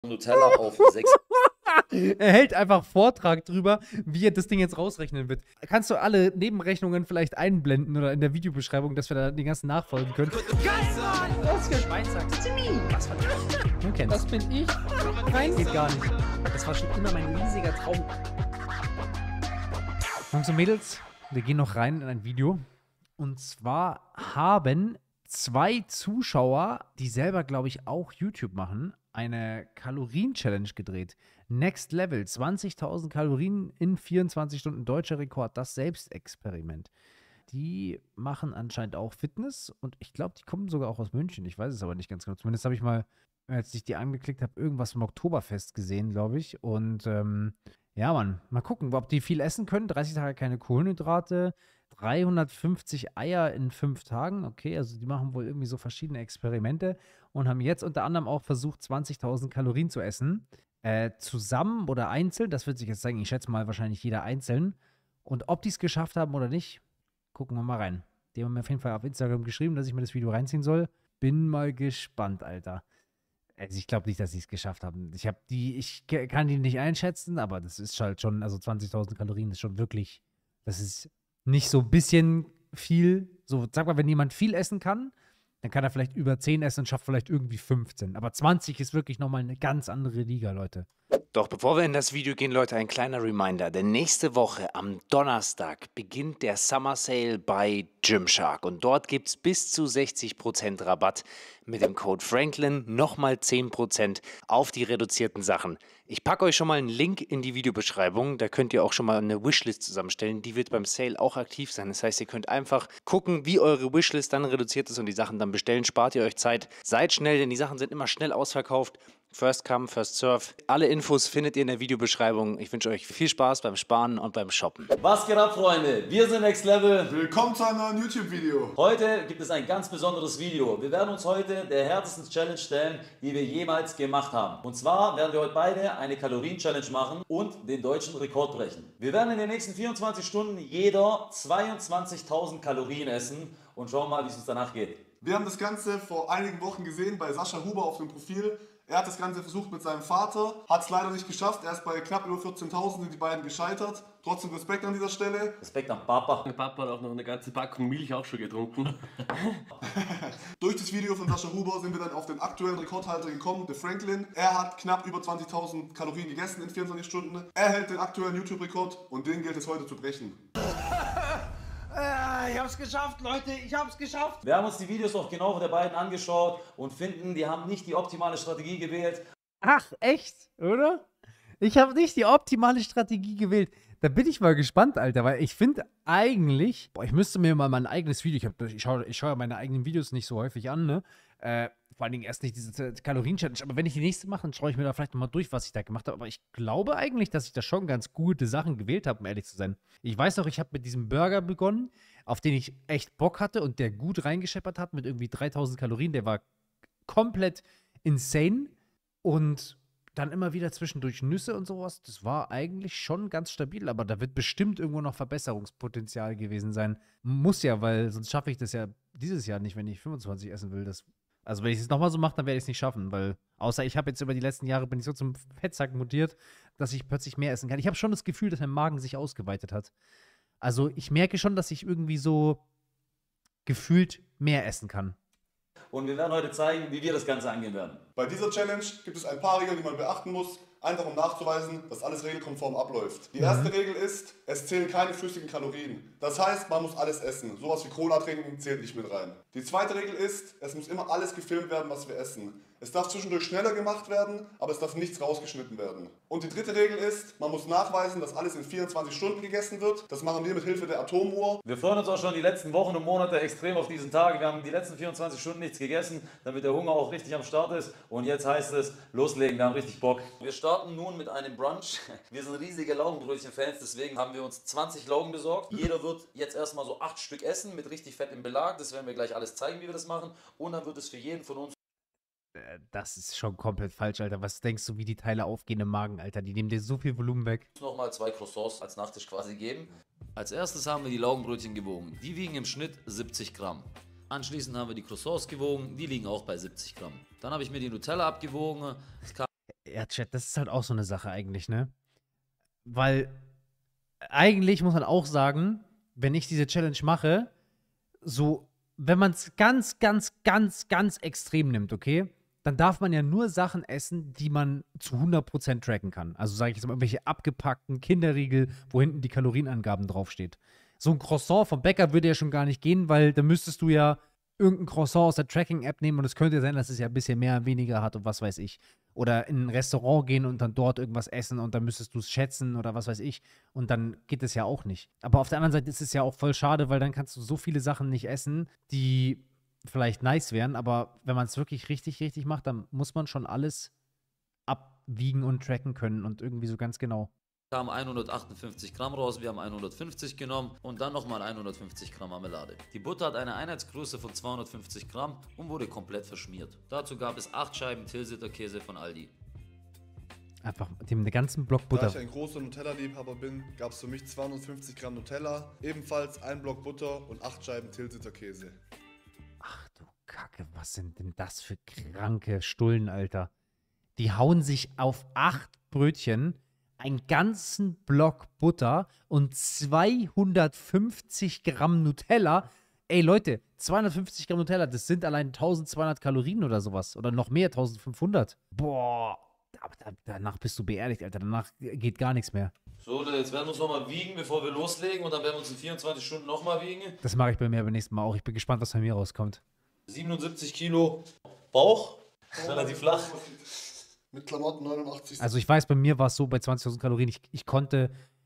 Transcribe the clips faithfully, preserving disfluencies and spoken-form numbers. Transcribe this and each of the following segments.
Nutella auf sechs. Er hält einfach Vortrag drüber, wie er das Ding jetzt rausrechnen wird. Kannst du alle Nebenrechnungen vielleicht einblenden oder in der Videobeschreibung, dass wir da die ganzen nachfolgen können? Geil, Mann! Das ist Schweinsachs. Was von Du kennst. Das bin ich. Nein, geht gar nicht. Das war schon immer mein riesiger Traum. Jungs und Mädels, wir gehen noch rein in ein Video. Und zwar haben zwei Zuschauer, die selber, glaube ich, auch YouTube machen, eine Kalorien-Challenge gedreht. Next Level, zwanzigtausend Kalorien in vierundzwanzig Stunden, deutscher Rekord, das Selbstexperiment. Die machen anscheinend auch Fitness und ich glaube, die kommen sogar auch aus München. Ich weiß es aber nicht ganz genau. Zumindest habe ich mal, als ich die angeklickt habe, irgendwas vom Oktoberfest gesehen, glaube ich. Und ähm, ja, Mann, mal gucken, ob die viel essen können. dreißig Tage keine Kohlenhydrate, dreihundertfünfzig Eier in fünf Tagen. Okay, also die machen wohl irgendwie so verschiedene Experimente und haben jetzt unter anderem auch versucht, zwanzigtausend Kalorien zu essen. Äh, zusammen oder einzeln, das wird sich jetzt zeigen. Ich schätze mal wahrscheinlich jeder einzeln. Und ob die es geschafft haben oder nicht, gucken wir mal rein. Die haben mir auf jeden Fall auf Instagram geschrieben, dass ich mir das Video reinziehen soll. Bin mal gespannt, Alter. Also ich glaube nicht, dass sie es geschafft haben. Ich habe die, ich kann die nicht einschätzen, aber das ist halt schon, also zwanzigtausend Kalorien ist schon wirklich, das ist nicht so ein bisschen viel. So, sag mal, wenn jemand viel essen kann, dann kann er vielleicht über zehn essen und schafft vielleicht irgendwie fünfzehn. Aber zwanzig ist wirklich nochmal eine ganz andere Liga, Leute. Doch bevor wir in das Video gehen, Leute, ein kleiner Reminder. Denn nächste Woche am Donnerstag beginnt der Summer Sale bei Gymshark. Und dort gibt es bis zu sechzig Prozent Rabatt mit dem Code Franklin. Nochmal zehn Prozent auf die reduzierten Sachen. Ich packe euch schon mal einen Link in die Videobeschreibung. Da könnt ihr auch schon mal eine Wishlist zusammenstellen. Die wird beim Sale auch aktiv sein. Das heißt, ihr könnt einfach gucken, wie eure Wishlist dann reduziert ist und die Sachen dann bestellen. Spart ihr euch Zeit. Seid schnell, denn die Sachen sind immer schnell ausverkauft. First come, first serve. Alle Infos findet ihr in der Videobeschreibung. Ich wünsche euch viel Spaß beim Sparen und beim Shoppen. Was geht ab, Freunde? Wir sind Next Level. Willkommen zu einem neuen YouTube-Video. Heute gibt es ein ganz besonderes Video. Wir werden uns heute der härtesten Challenge stellen, die wir jemals gemacht haben. Und zwar werden wir heute beide eine Kalorien-Challenge machen und den deutschen Rekord brechen. Wir werden in den nächsten vierundzwanzig Stunden jeder zweiundzwanzigtausend Kalorien essen und schauen mal, wie es uns danach geht. Wir haben das Ganze vor einigen Wochen gesehen bei Sascha Huber auf dem Profil. Er hat das Ganze versucht mit seinem Vater, hat es leider nicht geschafft. Er ist bei knapp über vierzehntausend, sind die beiden gescheitert. Trotzdem Respekt an dieser Stelle. Respekt an Papa. Mein Papa hat auch noch eine ganze Packung Milch auch schon getrunken. Durch das Video von Sascha Huber sind wir dann auf den aktuellen Rekordhalter gekommen, der Franklin. Er hat knapp über zwanzigtausend Kalorien gegessen in vierundzwanzig Stunden. Er hält den aktuellen YouTube-Rekord und den gilt es heute zu brechen. Ich hab's geschafft, Leute, ich hab's geschafft. Wir haben uns die Videos auch genau der beiden angeschaut und finden, die haben nicht die optimale Strategie gewählt. Ach, echt? Oder? Ich habe nicht die optimale Strategie gewählt. Da bin ich mal gespannt, Alter, weil ich finde eigentlich, boah, ich müsste mir mal mein eigenes Video, ich, hab, ich schaue ich schau meine eigenen Videos nicht so häufig an, ne? Äh, vor allen Dingen erst nicht diese Kalorien-Challenge, aber wenn ich die nächste mache, dann schaue ich mir da vielleicht nochmal durch, was ich da gemacht habe. Aber ich glaube eigentlich, dass ich da schon ganz gute Sachen gewählt habe, um ehrlich zu sein. Ich weiß noch, ich habe mit diesem Burger begonnen, auf den ich echt Bock hatte und der gut reingescheppert hat mit irgendwie dreitausend Kalorien. Der war komplett insane und dann immer wieder zwischendurch Nüsse und sowas. Das war eigentlich schon ganz stabil, aber da wird bestimmt irgendwo noch Verbesserungspotenzial gewesen sein. Muss ja, weil sonst schaffe ich das ja dieses Jahr nicht, wenn ich fünfundzwanzig essen will. Das, also wenn ich es nochmal so mache, dann werde ich es nicht schaffen, weil außer ich habe jetzt über die letzten Jahre, bin ich so zum Fettsack mutiert, dass ich plötzlich mehr essen kann. Ich habe schon das Gefühl, dass mein Magen sich ausgeweitet hat. Also ich merke schon, dass ich irgendwie so gefühlt mehr essen kann. Und wir werden heute zeigen, wie wir das Ganze angehen werden. Bei dieser Challenge gibt es ein paar Regeln, die man beachten muss, einfach um nachzuweisen, dass alles regelkonform abläuft. Die erste mhm. Regel ist, es zählen keine flüssigen Kalorien. Das heißt, man muss alles essen. Sowas wie Cola trinken zählt nicht mit rein. Die zweite Regel ist, es muss immer alles gefilmt werden, was wir essen. Es darf zwischendurch schneller gemacht werden, aber es darf nichts rausgeschnitten werden. Und die dritte Regel ist, man muss nachweisen, dass alles in vierundzwanzig Stunden gegessen wird. Das machen wir mit Hilfe der Atomuhr. Wir freuen uns auch schon die letzten Wochen und Monate extrem auf diesen Tag. Wir haben die letzten vierundzwanzig Stunden nichts gegessen, damit der Hunger auch richtig am Start ist. Und jetzt heißt es, loslegen, wir haben richtig Bock. Wir starten nun mit einem Brunch. Wir sind riesige Laugenbrötchen-Fans, deswegen haben wir uns zwanzig Laugen besorgt. Jeder wird jetzt erstmal so acht Stück essen mit richtig fettem Belag. Das werden wir gleich alles zeigen, wie wir das machen. Und dann wird es für jeden von uns... Das ist schon komplett falsch, Alter. Was denkst du, wie die Teile aufgehen im Magen, Alter? Die nehmen dir so viel Volumen weg. Nochmal zwei Croissants als Nachtisch quasi geben. Als erstes haben wir die Laugenbrötchen gewogen. Die wiegen im Schnitt siebzig Gramm. Anschließend haben wir die Croissants gewogen. Die liegen auch bei siebzig Gramm. Dann habe ich mir die Nutella abgewogen. Es kam Ja, Chat, das ist halt auch so eine Sache eigentlich, ne? Weil eigentlich muss man auch sagen, wenn ich diese Challenge mache, so, wenn man es ganz, ganz, ganz, ganz extrem nimmt, okay, dann darf man ja nur Sachen essen, die man zu hundert Prozent tracken kann. Also sage ich jetzt mal irgendwelche abgepackten Kinderriegel, wo hinten die Kalorienangaben draufsteht. So ein Croissant vom Bäcker würde ja schon gar nicht gehen, weil da müsstest du ja irgendein Croissant aus der Tracking-App nehmen und es könnte sein, dass es ja ein bisschen mehr, weniger hat und was weiß ich. Oder in ein Restaurant gehen und dann dort irgendwas essen und dann müsstest du es schätzen oder was weiß ich. Und dann geht es ja auch nicht. Aber auf der anderen Seite ist es ja auch voll schade, weil dann kannst du so viele Sachen nicht essen, die vielleicht nice wären. Aber wenn man es wirklich richtig, richtig macht, dann muss man schon alles abwiegen und tracken können und irgendwie so ganz genau. Wir haben hundertachtundfünfzig Gramm raus, wir haben hundertfünfzig genommen und dann nochmal hundertfünfzig Gramm Marmelade. Die Butter hat eine Einheitsgröße von zweihundertfünfzig Gramm und wurde komplett verschmiert. Dazu gab es acht Scheiben Tilsiter Käse von Aldi. Einfach dem ganzen Block Da Butter. ich ein großer Nutella-Liebhaber bin, gab es für mich zweihundertfünfzig Gramm Nutella, ebenfalls ein Block Butter und acht Scheiben Tilsiter Käse. Ach du Kacke, was sind denn das für kranke Stullen, Alter? Die hauen sich auf acht Brötchen einen ganzen Block Butter und zweihundertfünfzig Gramm Nutella. Ey Leute, zweihundertfünfzig Gramm Nutella, das sind allein eintausendzweihundert Kalorien oder sowas. Oder noch mehr, eintausendfünfhundert. Boah, aber da, danach bist du beerdigt, Alter. Danach geht gar nichts mehr. So, jetzt werden wir uns nochmal wiegen, bevor wir loslegen und dann werden wir uns in vierundzwanzig Stunden nochmal wiegen. Das mache ich bei mir beim nächsten Mal auch. Ich bin gespannt, was bei mir rauskommt. siebenundsiebzig Kilo Bauch, relativ flach. Mit Klamotten neunundachtzig. Also ich weiß, bei mir war es so, bei zwanzigtausend Kalorien, ich, ich konnte,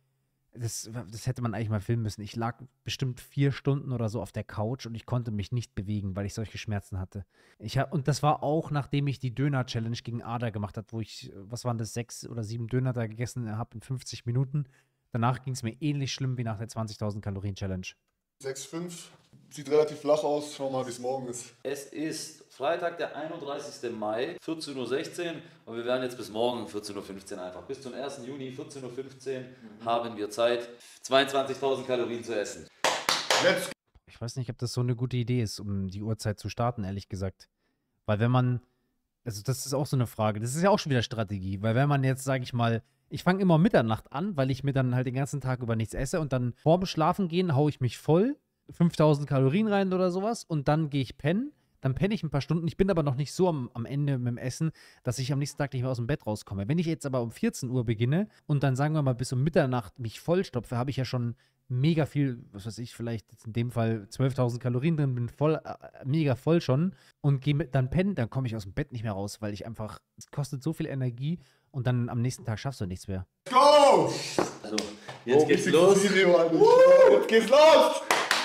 das, das hätte man eigentlich mal filmen müssen, ich lag bestimmt vier Stunden oder so auf der Couch und ich konnte mich nicht bewegen, weil ich solche Schmerzen hatte. Ich hab, und das war auch, nachdem ich die Döner-Challenge gegen Ada gemacht habe, wo ich, was waren das, sechs oder sieben Döner da gegessen habe in fünfzig Minuten. Danach ging es mir ähnlich schlimm wie nach der zwanzigtausend Kalorien-Challenge. sechs Komma fünf. Sieht relativ flach aus. Schau mal, wie es morgen ist. Es ist Freitag, der einunddreißigste Mai, vierzehn Uhr sechzehn und wir werden jetzt bis morgen vierzehn Uhr fünfzehn einfach. Bis zum ersten Juni, vierzehn Uhr fünfzehn, mhm. haben wir Zeit, zweiundzwanzigtausend Kalorien zu essen. Let's Ich weiß nicht, ob das so eine gute Idee ist, um die Uhrzeit zu starten, ehrlich gesagt. Weil wenn man, also das ist auch so eine Frage, das ist ja auch schon wieder Strategie, weil wenn man jetzt, sage ich mal, ich fange immer um Mitternacht an, weil ich mir dann halt den ganzen Tag über nichts esse und dann vorm Schlafengehen haue ich mich voll, fünftausend Kalorien rein oder sowas und dann gehe ich pennen, dann penne ich ein paar Stunden. Ich bin aber noch nicht so am, am Ende mit dem Essen, dass ich am nächsten Tag nicht mehr aus dem Bett rauskomme. Wenn ich jetzt aber um vierzehn Uhr beginne und dann sagen wir mal bis um Mitternacht mich vollstopfe, habe ich ja schon mega viel, was weiß ich, vielleicht jetzt in dem Fall zwölftausend Kalorien drin, bin voll, äh, mega voll schon und gehe dann pennen, dann komme ich aus dem Bett nicht mehr raus, weil ich einfach, es kostet so viel Energie und dann am nächsten Tag schaffst du nichts mehr. go! Also, jetzt Oh, geht's richtig los. Video, Alter. Jetzt geht's los!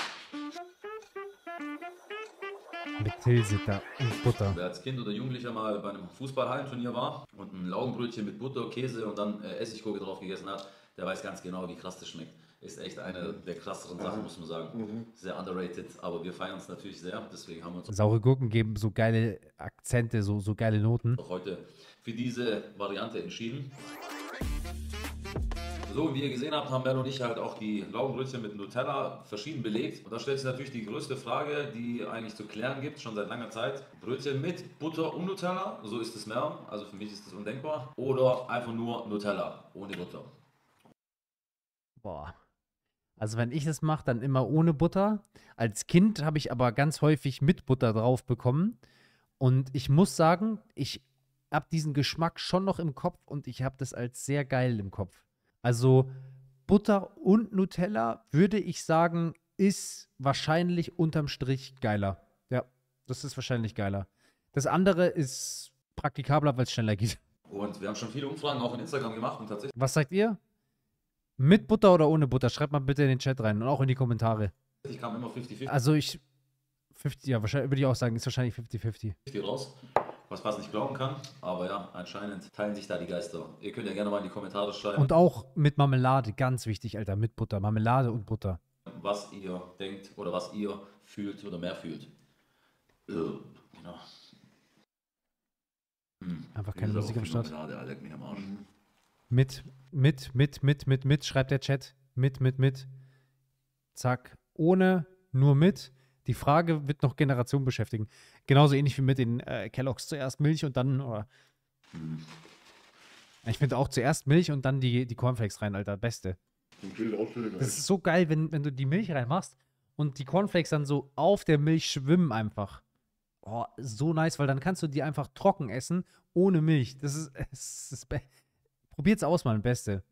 Mit Tilsiter und Butter. Wer als Kind oder Jugendlicher mal bei einem Fußballhallenturnier war und ein Laugenbrötchen mit Butter, Käse und dann äh, Essiggurke drauf gegessen hat, der weiß ganz genau, wie krass das schmeckt. Ist echt eine der krasseren Sachen, muss man sagen. Sehr underrated, aber wir feiern es natürlich sehr. Deswegen haben wir uns Saure Gurken geben so geile Akzente, so, so geile Noten. auch heute für diese Variante entschieden. So, wie ihr gesehen habt, haben Mel und ich halt auch die Laugenbrötchen mit Nutella verschieden belegt. Und da stellt sich natürlich die größte Frage, die eigentlich zu klären gibt, schon seit langer Zeit. Brötchen mit Butter und Nutella, so ist es Mel, also für mich ist das undenkbar. Oder einfach nur Nutella, ohne Butter. Boah. Also wenn ich das mache, dann immer ohne Butter. Als Kind habe ich aber ganz häufig mit Butter drauf bekommen. Und ich muss sagen, ich habe diesen Geschmack schon noch im Kopf und ich habe das als sehr geil im Kopf. Also Butter und Nutella, würde ich sagen, ist wahrscheinlich unterm Strich geiler. Ja, das ist wahrscheinlich geiler. Das andere ist praktikabler, weil es schneller geht. Und wir haben schon viele Umfragen auch in Instagram gemacht und tatsächlich Was sagt ihr? Mit Butter oder ohne Butter? Schreibt mal bitte in den Chat rein und auch in die Kommentare. kam immer fünfzig fünfzig Also ich, fünfzig, ja, wahrscheinlich würde ich auch sagen, ist wahrscheinlich fünfzig fünfzig. raus, was fast nicht glauben kann. Aber ja, anscheinend teilen sich da die Geister. Ihr könnt ja gerne mal in die Kommentare schreiben, Und auch mit Marmelade, ganz wichtig, Alter, mit Butter. Marmelade und Butter. was ihr denkt oder was ihr fühlt oder mehr fühlt. Äh, genau. Hm. Einfach keine Musik am Start. Marmelade, Alter, leck mich am Arsch. Mit, mit, mit, mit, mit, mit, schreibt der Chat. Mit, mit, mit. Zack. Ohne, nur mit. Die Frage wird noch Generationen beschäftigen. Genauso ähnlich wie mit den äh, Kelloggs. Zuerst Milch und dann, oder? Ich finde auch zuerst Milch und dann die, die Cornflakes rein, Alter. Beste. Das ist so geil, wenn, wenn du die Milch reinmachst und die Cornflakes dann so auf der Milch schwimmen einfach. Oh, so nice, weil dann kannst du die einfach trocken essen, ohne Milch. Das ist, es ist probiert's aus, Mann, Beste.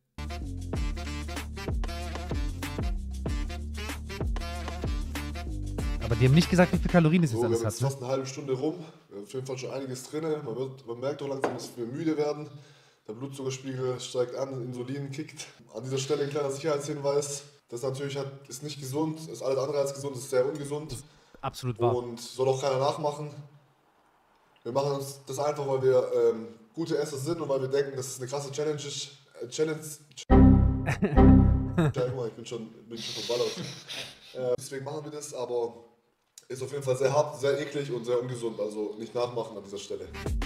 Aber die haben nicht gesagt, wie viele Kalorien es jetzt So, wir alles haben hat. jetzt Ne? fast eine halbe Stunde rum. Wir haben auf jeden Fall schon einiges drin. Man, wird, man merkt auch langsam, dass wir müde werden. Der Blutzuckerspiegel steigt an, Insulin kickt. An dieser Stelle ein kleiner Sicherheitshinweis. Das natürlich hat, ist nicht gesund, ist alles andere als gesund, ist sehr ungesund. Absolut wahr. Und soll auch keiner nachmachen. Wir machen uns das einfach, weil wir ähm, gute Esser sind und weil wir denken, dass es eine krasse Challenge ist. Äh, Challenge. Ja, ich bin schon, bin schon verballert. Äh, deswegen machen wir das, aber ist auf jeden Fall sehr hart, sehr eklig und sehr ungesund. Also nicht nachmachen an dieser Stelle.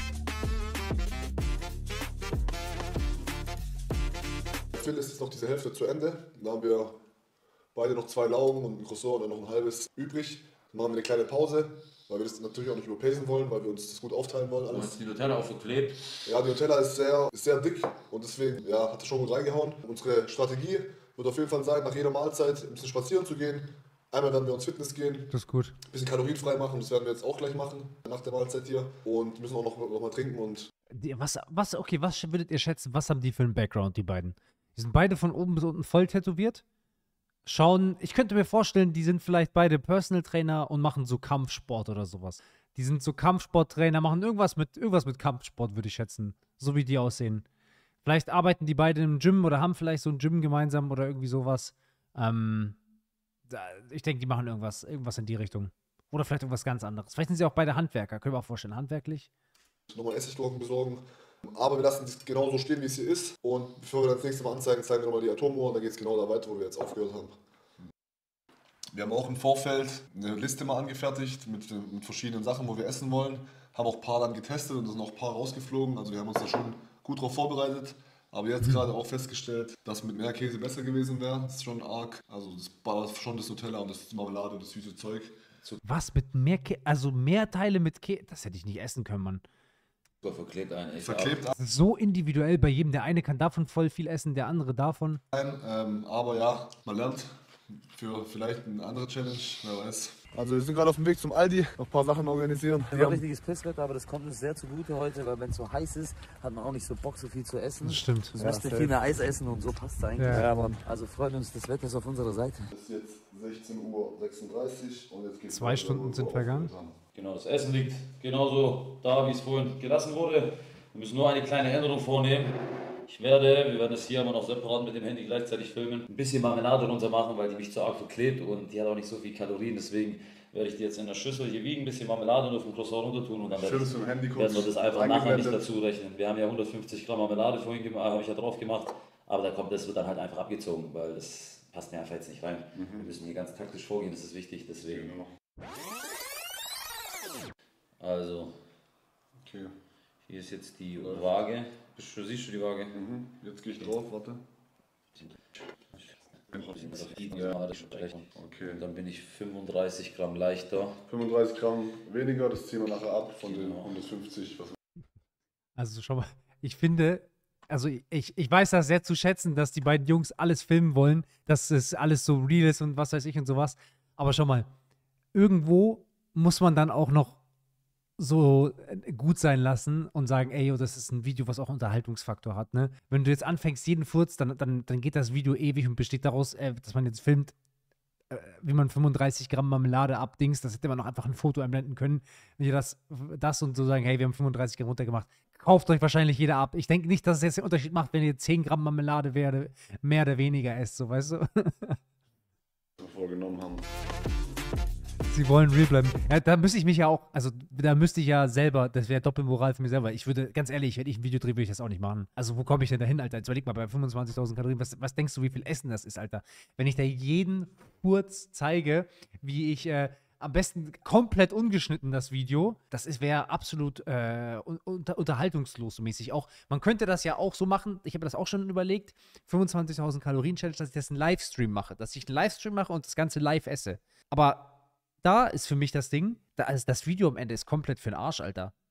Phil ist jetzt noch diese Hälfte zu Ende. Da haben wir beide noch zwei Laugen und ein Croissant und dann noch ein halbes übrig. Dann machen wir eine kleine Pause, weil wir das natürlich auch nicht überpacen wollen, weil wir uns das gut aufteilen wollen. Und Alles. jetzt die Nutella auch verklebt. Ja, die Nutella ist sehr, ist sehr dick und deswegen ja, hat er schon gut reingehauen. Unsere Strategie wird auf jeden Fall sein, nach jeder Mahlzeit ein bisschen spazieren zu gehen. Einmal werden wir uns Fitness gehen, Das ist gut. ein bisschen kalorienfrei machen, das werden wir jetzt auch gleich machen, nach der Mahlzeit hier. Und müssen auch noch, noch mal trinken und... Die, was, was, okay, was würdet ihr schätzen, was haben die für einen Background, die beiden? Die sind beide von oben bis unten voll tätowiert. Schauen, ich könnte mir vorstellen, die sind vielleicht beide Personal Trainer und machen so Kampfsport oder sowas. Die sind so Kampfsporttrainer, machen irgendwas mit, irgendwas mit Kampfsport, würde ich schätzen. So wie die aussehen. Vielleicht arbeiten die beide im Gym oder haben vielleicht so ein Gym gemeinsam oder irgendwie sowas. Ähm, da, ich denke, die machen irgendwas, irgendwas in die Richtung. Oder vielleicht irgendwas ganz anderes. Vielleicht sind sie auch beide Handwerker, können wir auch vorstellen, handwerklich. nochmal Essiggurken besorgen. Aber wir lassen es genau so stehen, wie es hier ist. Und bevor wir dann das nächste Mal anzeigen, zeigen wir nochmal die Atomuhr. Dann geht es genau da weiter, wo wir jetzt aufgehört haben. Wir haben auch im Vorfeld eine Liste mal angefertigt mit, mit verschiedenen Sachen, wo wir essen wollen. Haben auch ein paar dann getestet und es sind auch ein paar rausgeflogen. Also wir haben uns da schon gut drauf vorbereitet. Aber jetzt gerade auch festgestellt, dass mit mehr Käse besser gewesen wäre. Das ist schon arg. Also das war schon das Nutella und das Marmelade und das süße Zeug. Was mit mehr Käse? Also mehr Teile mit Käse? Das hätte ich nicht essen können, Mann. Verklebt einen echt Verklebt Das ist so individuell bei jedem. Der eine kann davon voll viel essen, der andere davon. ein. Ähm, aber ja, man lernt für vielleicht eine andere Challenge, wer weiß. Also wir sind gerade auf dem Weg zum Aldi, noch ein paar Sachen organisieren. Wir haben richtiges Pisswetter, aber das kommt uns sehr zugute heute, weil wenn es so heiß ist, hat man auch nicht so Bock, so viel zu essen. Das stimmt. Wir müssten viel mehr Eis essen und so passt es eigentlich. Ja. Ja, Mann. Also freut uns, das Wetter ist auf unserer Seite. Es ist jetzt sechzehn Uhr sechsunddreißig und jetzt geht's Zwei weiter, Stunden wo wir sind vergangen. aufgehört haben. Genau, das Essen liegt genauso da, wie es vorhin gelassen wurde. Wir müssen nur eine kleine Änderung vornehmen. Ich werde, wir werden es hier aber noch separat mit dem Handy gleichzeitig filmen, ein bisschen Marmelade runter machen, weil die mich zu arg verklebt und die hat auch nicht so viel Kalorien. Deswegen werde ich die jetzt in der Schüssel hier wiegen, ein bisschen Marmelade und auf dem Croissant runter tun und dann werden Schönes mit dem Handy kurz wir das einfach nachher nicht eingeblendet. dazu rechnen. Wir haben ja hundertfünfzig Gramm Marmelade vorhin gemacht, habe ich ja drauf gemacht, aber da kommt, das wird dann halt einfach abgezogen, weil das passt mir einfach jetzt nicht rein. Wir müssen hier ganz taktisch vorgehen, das ist wichtig, deswegen. Also, Okay. hier ist jetzt die Waage. Bist du, siehst du die Waage? Mhm. Jetzt gehe ich drauf, warte. Okay. Und dann bin ich fünfunddreißig Gramm leichter. fünfunddreißig Gramm weniger, das ziehen wir nachher ab von den Genau. hundertfünfzig. Was Also schau mal, ich finde, also ich, ich weiß das sehr zu schätzen, dass die beiden Jungs alles filmen wollen, dass es alles so real ist und was weiß ich und sowas. Aber schau mal, irgendwo muss man dann auch noch so gut sein lassen und sagen, ey, yo, das ist ein Video, was auch Unterhaltungsfaktor hat, ne? Wenn du jetzt anfängst, jeden Furz, dann, dann, dann geht das Video ewig und besteht daraus, äh, dass man jetzt filmt, äh, wie man fünfunddreißig Gramm Marmelade abdingst. Das hätte man auch einfach ein Foto einblenden können. Wenn ihr das, das und so sagen, hey, wir haben fünfunddreißig Gramm runtergemacht, kauft euch wahrscheinlich jeder ab. Ich denke nicht, dass es jetzt den Unterschied macht, wenn ihr zehn Gramm Marmelade wäre, mehr oder weniger esst, so, weißt du? wir vorgenommen haben. Sie wollen real bleiben. Ja, da müsste ich mich ja auch, also da müsste ich ja selber, das wäre Doppelmoral für mich selber. Ich würde, ganz ehrlich, wenn ich ein Video drehe, würde ich das auch nicht machen. Also wo komme ich denn da hin, Alter? Jetzt überleg mal, bei fünfundzwanzigtausend Kalorien, was, was denkst du, wie viel Essen das ist, Alter? Wenn ich da jeden Furz zeige, wie ich äh, am besten komplett ungeschnitten das Video, das wäre absolut äh, unter, unterhaltungslos so mäßig. Auch, man könnte das ja auch so machen, ich habe das auch schon überlegt, fünfundzwanzigtausend Kalorien Challenge, dass ich das einen Livestream mache, dass ich einen Livestream mache und das Ganze live esse. Aber da ist für mich das Ding, da, also das Video am Ende ist komplett für den Arsch, Alter.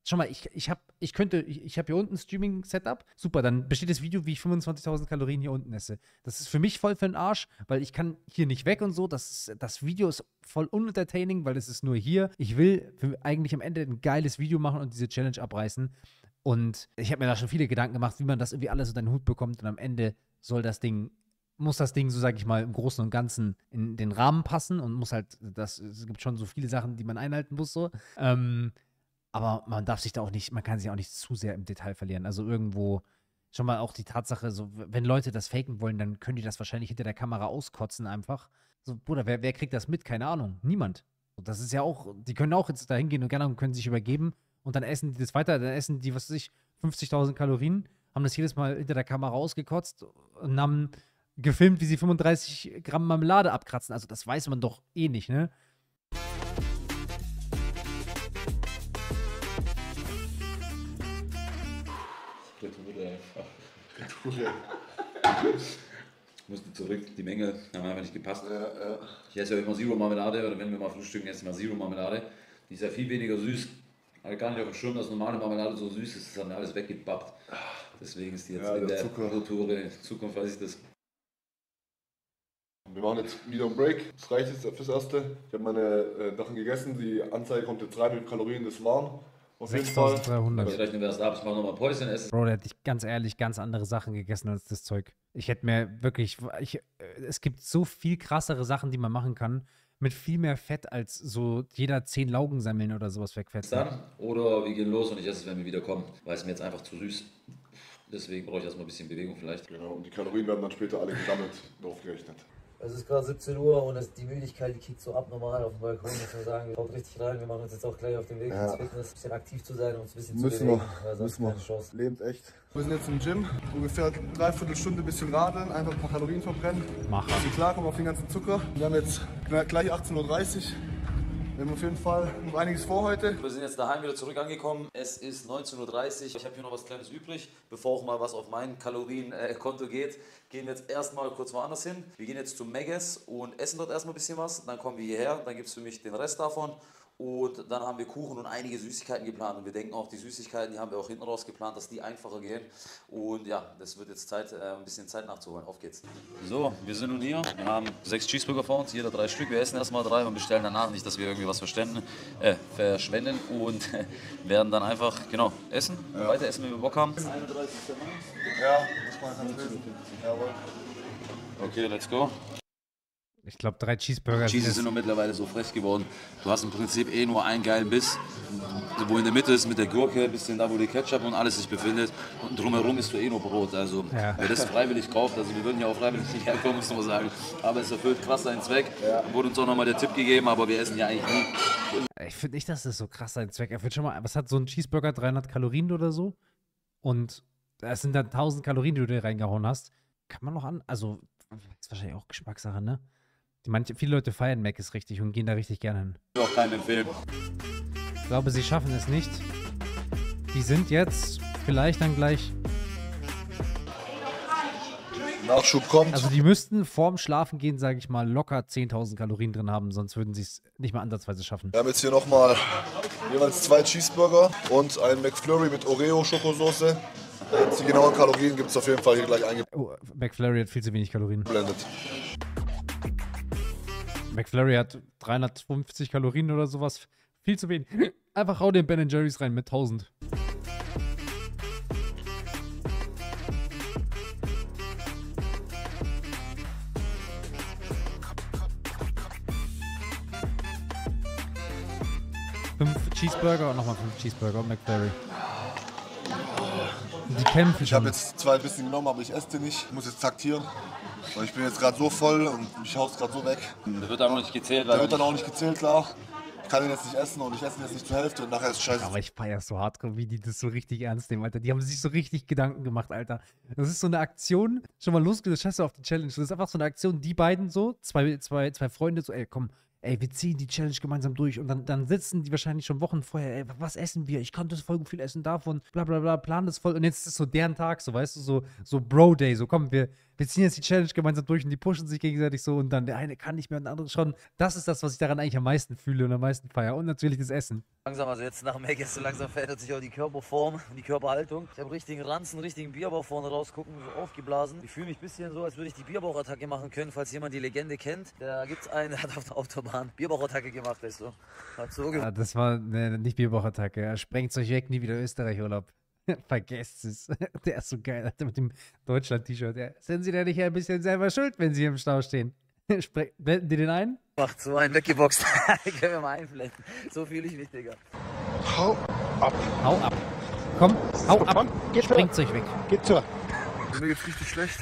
schau mal, ich, ich, hab, ich könnte, ich, ich habe hier unten ein Streaming-Setup. Super, dann besteht das Video, wie ich fünfundzwanzigtausend Kalorien hier unten esse. Das ist für mich voll für den Arsch, weil ich kann hier nicht weg und so. Das, ist, das Video ist voll unentertaining, weil es ist nur hier. Ich will für, eigentlich am Ende ein geiles Video machen und diese Challenge abreißen. Und ich habe mir da schon viele Gedanken gemacht, wie man das irgendwie alles unter den Hut bekommt. Und am Ende soll das Ding, muss das Ding, so sage ich mal, im Großen und Ganzen in den Rahmen passen und muss halt, das, es gibt schon so viele Sachen, die man einhalten muss, so. Ähm, aber man darf sich da auch nicht, man kann sich auch nicht zu sehr im Detail verlieren. Also irgendwo schon mal auch die Tatsache, so, wenn Leute das faken wollen, dann können die das wahrscheinlich hinter der Kamera auskotzen einfach. So, Bruder, wer, wer kriegt das mit? Keine Ahnung. Niemand. Und das ist ja auch, die können auch jetzt da hingehen und gerne und können sich übergeben und dann essen die das weiter, dann essen die, was weiß ich, fünfzigtausend Kalorien, haben das jedes Mal hinter der Kamera ausgekotzt und haben gefilmt, wie sie fünfunddreißig Gramm Marmelade abkratzen. Also das weiß man doch eh nicht, ne? Ich musste zurück, die Menge haben einfach nicht gepasst. Ja, ja. Ich esse ja immer Zero Marmelade, oder wenn wir mal frühstücken, esse ich mal Zero Marmelade. Die ist ja viel weniger süß. Ich hatte gar nicht auf dem Schirm, dass normale Marmelade so süß ist, das hat mir alles weggebappt. Deswegen ist die jetzt ja, in der, der Kultur, in Zukunft weiß ich das. Wir machen jetzt wieder einen Break, das reicht jetzt fürs Erste. Ich habe meine äh, Sachen gegessen, die Anzeige kommt jetzt rein, wie viele Kalorien das waren. Auf jeden Fall. sechstausenddreihundert. Ich rechne mir das ab, ich mache nochmal Päuschen essen. Bro, der hat dich ganz ehrlich ganz andere Sachen gegessen als das Zeug. Ich hätte mir wirklich, ich, es gibt so viel krassere Sachen, die man machen kann, mit viel mehr Fett als so jeder zehn Laugensemmeln oder sowas wegfetzen. Dann, oder wir gehen los und ich esse es, wenn wir wieder kommen, weil es mir jetzt einfach zu süß. Deswegen brauche ich erstmal ein bisschen Bewegung vielleicht. Genau, und die Kalorien werden dann später alle gesammelt, draufgerechnet. Es ist gerade siebzehn Uhr und es, die Müdigkeit, die kickt so ab normal auf dem Balkon, muss man sagen. Haut richtig rein, wir machen uns jetzt auch gleich auf den Weg ja. ins Fitness, ein bisschen aktiv zu sein und uns ein bisschen müssen zu bewegen. Wir, müssen wir, Chance. Lebend echt. Wir sind jetzt im Gym, ungefähr dreiviertel Stunde ein bisschen radeln, einfach ein paar Kalorien verbrennen. Machen. Ein bisschen klarkommen auf den ganzen Zucker. Wir haben jetzt gleich achtzehn Uhr dreißig. Wir haben auf jeden Fall noch einiges vor heute. Wir sind jetzt daheim wieder zurück angekommen. Es ist neunzehn Uhr dreißig. Ich habe hier noch was Kleines übrig. Bevor auch mal was auf mein Kalorienkonto geht, gehen wir jetzt erstmal kurz woanders hin. Wir gehen jetzt zu Megges und essen dort erstmal ein bisschen was. Dann kommen wir hierher, dann gibt es für mich den Rest davon. Und dann haben wir Kuchen und einige Süßigkeiten geplant. Und wir denken auch, die Süßigkeiten, die haben wir auch hinten raus geplant, dass die einfacher gehen. Und ja, das wird jetzt Zeit, äh, ein bisschen Zeit nachzuholen. Auf geht's. So, wir sind nun hier. Wir haben sechs Cheeseburger vor uns, jeder drei Stück. Wir essen erstmal drei und bestellen danach nicht, dass wir irgendwie was verständen, äh, verschwenden. Und äh, werden dann einfach, genau, essen. Ja. Weiter essen, wenn wir Bock haben. einunddreißigster Mai. Ja, das war ganz wild. Jawohl. Okay, let's go. Ich glaube, drei Cheeseburger. Cheese sind nur mittlerweile so frech geworden. Du hast im Prinzip eh nur einen geilen Biss, wo in der Mitte ist mit der Gurke, bisschen da, wo die Ketchup und alles sich befindet. Und drumherum isst du eh nur Brot. Also, ja. Wer das freiwillig kauft, also wir würden ja auch freiwillig nicht herkommen, muss man sagen. Aber es erfüllt krass seinen Zweck. Ja. Wurde uns auch nochmal der Tipp gegeben, aber wir essen ja eigentlich nie. Ich finde nicht, dass das so krass seinen Zweck erfüllt. Schon mal, was hat so ein Cheeseburger? dreihundert Kalorien oder so? Und das sind dann tausend Kalorien, die du dir reingehauen hast. Kann man noch an, also, ist wahrscheinlich auch Geschmackssache, ne? Die manche, viele Leute feiern Mc's richtig und gehen da richtig gerne hin. Ich will auch keinen empfehlen. Ich glaube, sie schaffen es nicht. Die sind jetzt vielleicht dann gleich... Nachschub kommt. Also die müssten vorm Schlafen gehen, sage ich mal, locker zehntausend Kalorien drin haben, sonst würden sie es nicht mal ansatzweise schaffen. Wir haben jetzt hier nochmal jeweils zwei Cheeseburger und ein McFlurry mit Oreo-Schokosoße. Die genauen Kalorien gibt es auf jeden Fall hier gleich eingeblendet. Oh, McFlurry hat viel zu wenig Kalorien. McFlurry hat dreihundertfünfzig Kalorien oder sowas. Viel zu wenig. Einfach hau den Ben Jerry's rein mit tausend. Fünf Cheeseburger und nochmal fünf Cheeseburger McFlurry. Die kämpfen. Ich habe jetzt zwei bisschen genommen, aber ich esse die nicht. Ich muss jetzt taktieren. Und ich bin jetzt gerade so voll und mich haut es gerade so weg. Der wird dann auch nicht gezählt. Der wird dann auch nicht gezählt, klar. Ich kann ihn jetzt nicht essen und ich esse ihn jetzt nicht zur Hälfte und nachher ist es scheiße. Aber ich feiere so hardcore, wie die das so richtig ernst nehmen, Alter. Die haben sich so richtig Gedanken gemacht, Alter. Das ist so eine Aktion, schon mal losgelöst, scheiße auf die Challenge. Das ist einfach so eine Aktion, die beiden so, zwei, zwei, zwei Freunde so, ey, komm, ey, wir ziehen die Challenge gemeinsam durch und dann, dann sitzen die wahrscheinlich schon Wochen vorher, ey, was essen wir? Ich konnte voll viel essen davon, bla bla bla, plan das voll und jetzt ist es so deren Tag, so, weißt du, so, so Bro-Day, so komm, wir, wir wir ziehen jetzt die Challenge gemeinsam durch und die pushen sich gegenseitig so und dann der eine kann nicht mehr und der andere schon. Das ist das, was ich daran eigentlich am meisten fühle und am meisten feiere. Und natürlich das Essen. Langsam, also jetzt nach dem Mac so langsam verändert sich auch die Körperform und die Körperhaltung. Ich habe richtigen Ranzen, richtigen Bierbauch vorne raus, gucken, so aufgeblasen. Ich fühle mich ein bisschen so, als würde ich die Bierbauchattacke machen können, falls jemand die Legende kennt. Da gibt es einen, der hat auf der Autobahn Bierbauchattacke gemacht, weißt du. Hat so Ja, das war ne, nicht Bierbauchattacke. Er sprengt euch weg, nie wieder Österreich-Urlaub. Vergesst es. Der ist so geil, Alter, mit dem Deutschland-T-Shirt. Ja, sind Sie da nicht ein bisschen selber schuld, wenn Sie im Stau stehen? Spre Blenden die den ein? Macht so einen weggeboxt. Können wir mal einblenden. So fühle ich mich, Digga. Hau ab. Hau ab. Komm, hau ab. Komm, geht Sprengt euch weg. Geht zur. Mir geht's richtig schlecht.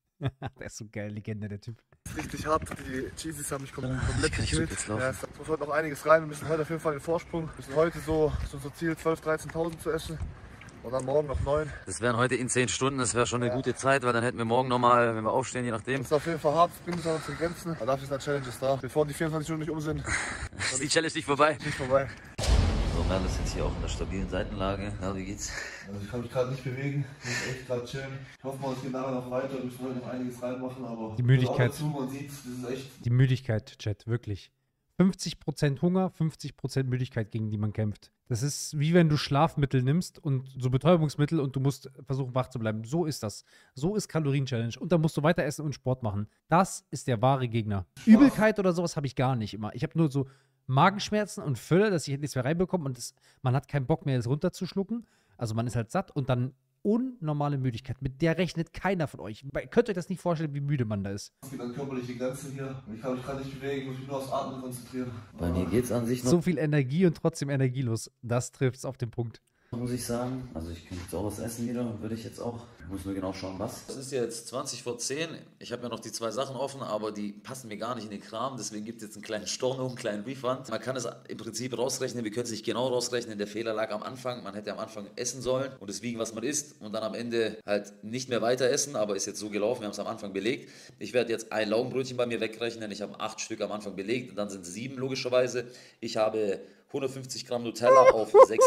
Der ist so geil, Legende, der Typ. Richtig hart. Die Cheesies haben mich komplett Ich gekillt. jetzt Ja, laufen. es muss heute noch einiges rein. Wir müssen heute auf jeden Fall den Vorsprung. Wir müssen heute so, so unser Ziel zwölftausend, dreizehntausend zu essen. Und dann morgen noch neun. Das wären heute in zehn Stunden, das wäre schon eine gute Zeit, weil dann hätten wir morgen nochmal, wenn wir aufstehen, je nachdem. Das ist auf jeden Fall hart, das bringt uns an unsere Grenzen. Aber dafür ist eine Challenge da. Bevor die vierundzwanzig Stunden nicht um sind, Ist die Challenge nicht vorbei? nicht vorbei. So, Merl ist jetzt hier auch in der stabilen Seitenlage. Ja, wie geht's? Also ich kann mich gerade nicht bewegen, ich muss echt gerade chillen. Ich hoffe mal, es geht nachher noch weiter, wir müssen heute noch einiges reinmachen, aber Die Müdigkeit. dazu, man sieht, das ist echt. Die Müdigkeit, Chat, wirklich. fünfzig Prozent Hunger, fünfzig Prozent Müdigkeit, gegen die man kämpft. Das ist wie wenn du Schlafmittel nimmst und so Betäubungsmittel und du musst versuchen, wach zu bleiben. So ist das. So ist Kalorien-Challenge. Und dann musst du weiter essen und Sport machen. Das ist der wahre Gegner. Übelkeit oder sowas habe ich gar nicht immer. Ich habe nur so Magenschmerzen und Fülle, dass ich nichts mehr reinbekomme und das, man hat keinen Bock mehr, das runterzuschlucken. Also man ist halt satt und dann unnormale Müdigkeit. Mit der rechnet keiner von euch. Ihr könnt euch das nicht vorstellen, wie müde man da ist. Es geht an körperliche Grenzen hier. Ich kann mich gerade nicht bewegen, muss mich nur aufs Atmen konzentrieren. Bei mir geht's an sich noch, So viel Energie und trotzdem energielos. Das trifft es auf den Punkt. muss ich sagen. Also ich könnte jetzt auch was essen wieder, würde ich jetzt auch. Ich muss nur genau schauen, was. Es ist jetzt zwanzig vor zehn. Ich habe ja noch die zwei Sachen offen, aber die passen mir gar nicht in den Kram. Deswegen gibt es jetzt einen kleinen Storno, einen kleinen Refund. Man kann es im Prinzip rausrechnen. Wir können es nicht genau rausrechnen. Der Fehler lag am Anfang. Man hätte am Anfang essen sollen und es wiegen, was man isst. Und dann am Ende halt nicht mehr weiter essen. Aber ist jetzt so gelaufen. Wir haben es am Anfang belegt. Ich werde jetzt ein Laugenbrötchen bei mir wegrechnen. Ich habe acht Stück am Anfang belegt. Und dann sind es sieben logischerweise. Ich habe hundertfünfzig Gramm Nutella auf sechs.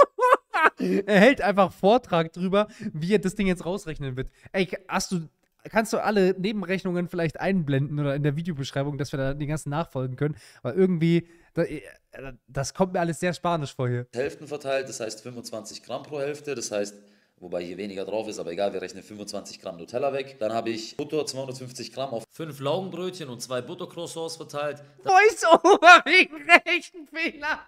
Er hält einfach Vortrag drüber, wie er das Ding jetzt rausrechnen wird. Ey, hast du, kannst du alle Nebenrechnungen vielleicht einblenden oder in der Videobeschreibung, dass wir da die ganzen nachfolgen können? Weil irgendwie, das kommt mir alles sehr spanisch vor hier. Hälften verteilt, das heißt fünfundzwanzig Gramm pro Hälfte, das heißt, wobei hier weniger drauf ist, aber egal, wir rechnen fünfundzwanzig Gramm Nutella weg. Dann habe ich Butter, zweihundertfünfzig Gramm auf fünf Laugenbrötchen und zwei Buttercroissants verteilt. Voice-over wegen Rechenfehler.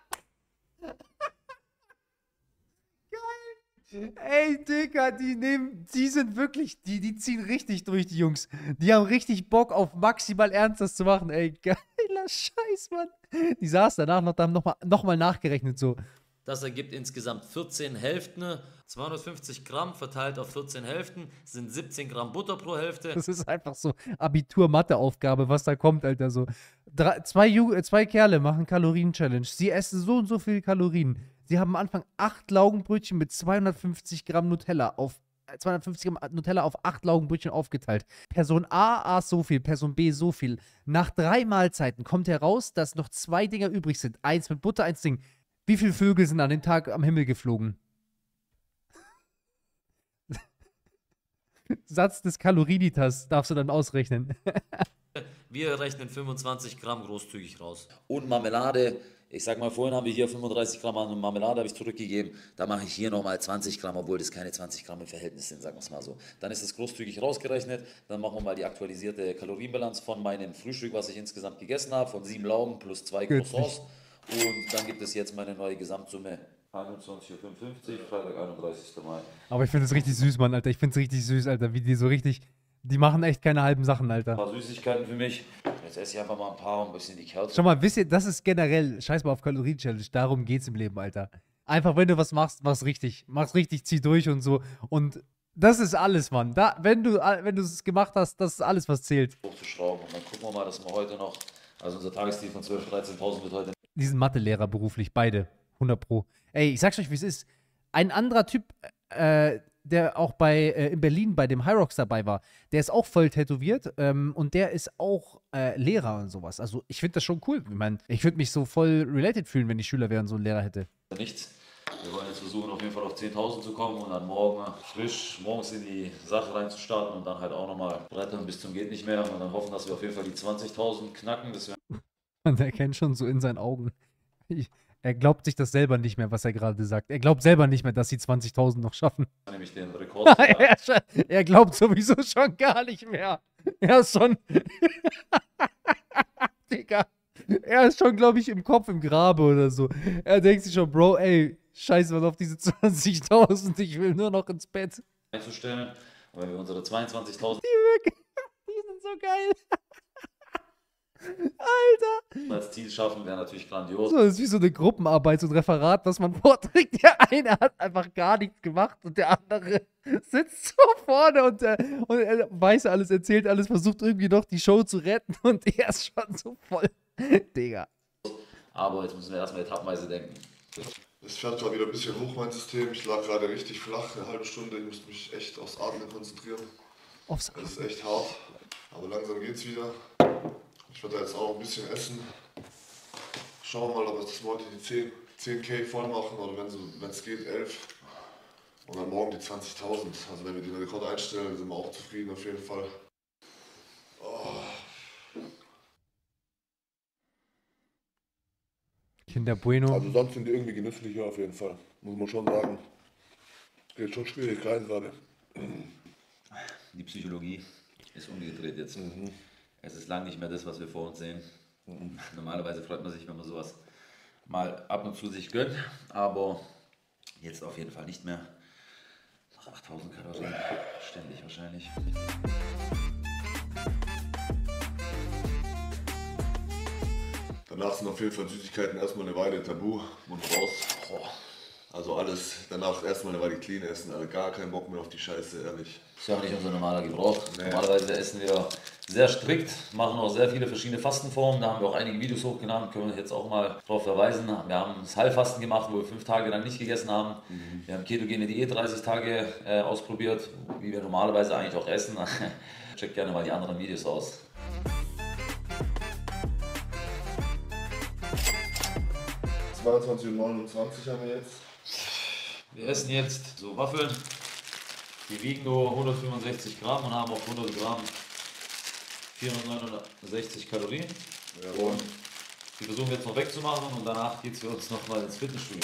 Geil. Ey, Digga, die nehmen, die sind wirklich, die, die ziehen richtig durch, die Jungs. Die haben richtig Bock auf maximal Ernst, das zu machen. Ey, geiler Scheiß, Mann. Die saß danach noch, dann nochmal noch mal nachgerechnet so. Das ergibt insgesamt vierzehn Hälften. zweihundertfünfzig Gramm verteilt auf vierzehn Hälften sind siebzehn Gramm Butter pro Hälfte. Das ist einfach so Abitur-Mathe-Aufgabe, was da kommt, Alter. So. Drei, zwei, Ju äh, zwei Kerle machen Kalorien-Challenge. Sie essen so und so viel Kalorien. Sie haben am Anfang acht Laugenbrötchen mit zweihundertfünfzig Gramm Nutella auf zweihundertfünfzig Gramm Nutella auf acht Laugenbrötchen aufgeteilt. Person A aß so viel, Person B so viel. Nach drei Mahlzeiten kommt heraus, dass noch zwei Dinger übrig sind. Eins mit Butter, eins Ding. Wie viele Vögel sind an dem Tag am Himmel geflogen? Satz des Kalorienitas darfst du dann ausrechnen. Wir rechnen fünfundzwanzig Gramm großzügig raus. Und Marmelade. Ich sag mal, vorhin haben wir hier fünfunddreißig Gramm an Marmelade habe ich zurückgegeben. Da mache ich hier nochmal zwanzig Gramm, obwohl das keine zwanzig Gramm im Verhältnis sind, sagen wir es mal so. Dann ist es großzügig rausgerechnet. Dann machen wir mal die aktualisierte Kalorienbilanz von meinem Frühstück, was ich insgesamt gegessen habe, von sieben Laugen plus zwei Croissants. Und dann gibt es jetzt meine neue Gesamtsumme. einundzwanzig Uhr fünfundfünfzig, Freitag, einunddreißigster Mai. Aber ich finde es richtig süß, Mann, Alter. Ich finde es richtig süß, Alter, wie die so richtig... Die machen echt keine halben Sachen, Alter. Ein paar Süßigkeiten für mich. Jetzt esse ich einfach mal ein paar, um ein bisschen die Kerze. Schau mal, wisst ihr, das ist generell, scheiß mal auf Kalorien-Challenge, darum geht's im Leben, Alter. Einfach, wenn du was machst, mach's richtig. Mach's richtig, zieh durch und so. Und das ist alles, Mann. Da, wenn du wenn du es gemacht hast, das ist alles, was zählt. Hochzuschrauben. Und dann gucken wir mal, dass wir heute noch, also unser Tagesziel von zwölftausend, dreizehntausend wird heute. Diesen Mathelehrer beruflich, beide. hundert Pro. Ey, ich sag's euch, wie es ist. Ein anderer Typ, äh, der auch bei äh, in Berlin bei dem Hyrox dabei war, der ist auch voll tätowiert ähm, und der ist auch äh, Lehrer und sowas. Also ich finde das schon cool. Ich meine, ich würde mich so voll related fühlen, wenn ich Schüler wäre und so einen Lehrer hätte. Nichts. Wir wollen jetzt versuchen, auf jeden Fall auf zehntausend zu kommen und dann morgen frisch morgens in die Sache reinzustarten und dann halt auch nochmal brettern bis zum geht nicht mehr und dann hoffen, dass wir auf jeden Fall die zwanzigtausend knacken. Das Man erkennt schon so in seinen Augen. Ich, er glaubt sich das selber nicht mehr, was er gerade sagt. Er glaubt selber nicht mehr, dass sie zwanzigtausend noch schaffen. nämlich den Rekord. er, er glaubt sowieso schon gar nicht mehr. Er ist schon... Digga. Er ist schon, glaube ich, im Kopf im Grabe oder so. Er denkt sich schon, Bro, ey, scheiß mal auf diese zwanzigtausend, ich will nur noch ins Bett. Einzustellen. Und wenn wir unsere zweiundzwanzigtausend Die, die sind so geil. Alter. als Ziel schaffen, wäre natürlich grandios. So, das ist wie so eine Gruppenarbeit, so ein Referat, was man vorträgt. Der eine hat einfach gar nichts gemacht und der andere sitzt so vorne und, äh, und er weiß alles, erzählt alles, versucht irgendwie noch die Show zu retten und er ist schon so voll. Digga. Aber jetzt müssen wir erstmal etappenweise denken. Es fährt gerade wieder ein bisschen hoch, mein System. Ich lag gerade richtig flach, eine halbe Stunde. Ich musste mich echt aufs Atmen konzentrieren. Aufs Das ist echt hart, aber langsam geht's wieder. Ich werde jetzt auch ein bisschen essen. Schauen wir mal, ob wir das heute die zehn K voll machen oder wenn es geht elf. Und dann morgen die zwanzigtausend. Also wenn wir den Rekord einstellen, sind wir auch zufrieden auf jeden Fall. Oh. Kinder Bueno. Also sonst sind die irgendwie genüsslicher auf jeden Fall. Muss man schon sagen. Geht schon schwierig rein gerade. Die Psychologie ist umgedreht jetzt. Mhm. Es ist lang nicht mehr das, was wir vor uns sehen. Mhm. Normalerweise freut man sich, wenn man sowas mal ab und zu sich gönnt, aber jetzt auf jeden Fall nicht mehr. Noch achttausend Kalorien, ständig wahrscheinlich. Danach sind auf jeden Fall Süßigkeiten erstmal eine Weile tabu. Mund raus. Boah. Also alles, danach erstmal eine Weile clean essen, also gar keinen Bock mehr auf die Scheiße, ehrlich. Das ist ja auch nicht unser normaler Gebrauch. Nee. Normalerweise essen wir sehr strikt, machen auch sehr viele verschiedene Fastenformen. Da haben wir auch einige Videos hochgeladen, können wir jetzt auch mal darauf verweisen. Wir haben das Heilfasten gemacht, wo wir fünf Tage lang nicht gegessen haben. Mhm. Wir haben ketogene Diät dreißig Tage äh, ausprobiert, wie wir normalerweise eigentlich auch essen. Checkt gerne mal die anderen Videos aus. zweiundzwanzig Uhr neunundzwanzig haben wir jetzt. Wir essen jetzt so Waffeln. Die wiegen nur hundertfünfundsechzig Gramm und haben auf hundert Gramm vierhundertneunundsechzig Kalorien. Ja. Und die versuchen wir jetzt noch wegzumachen und danach geht es für uns nochmal ins Fitnessstudio.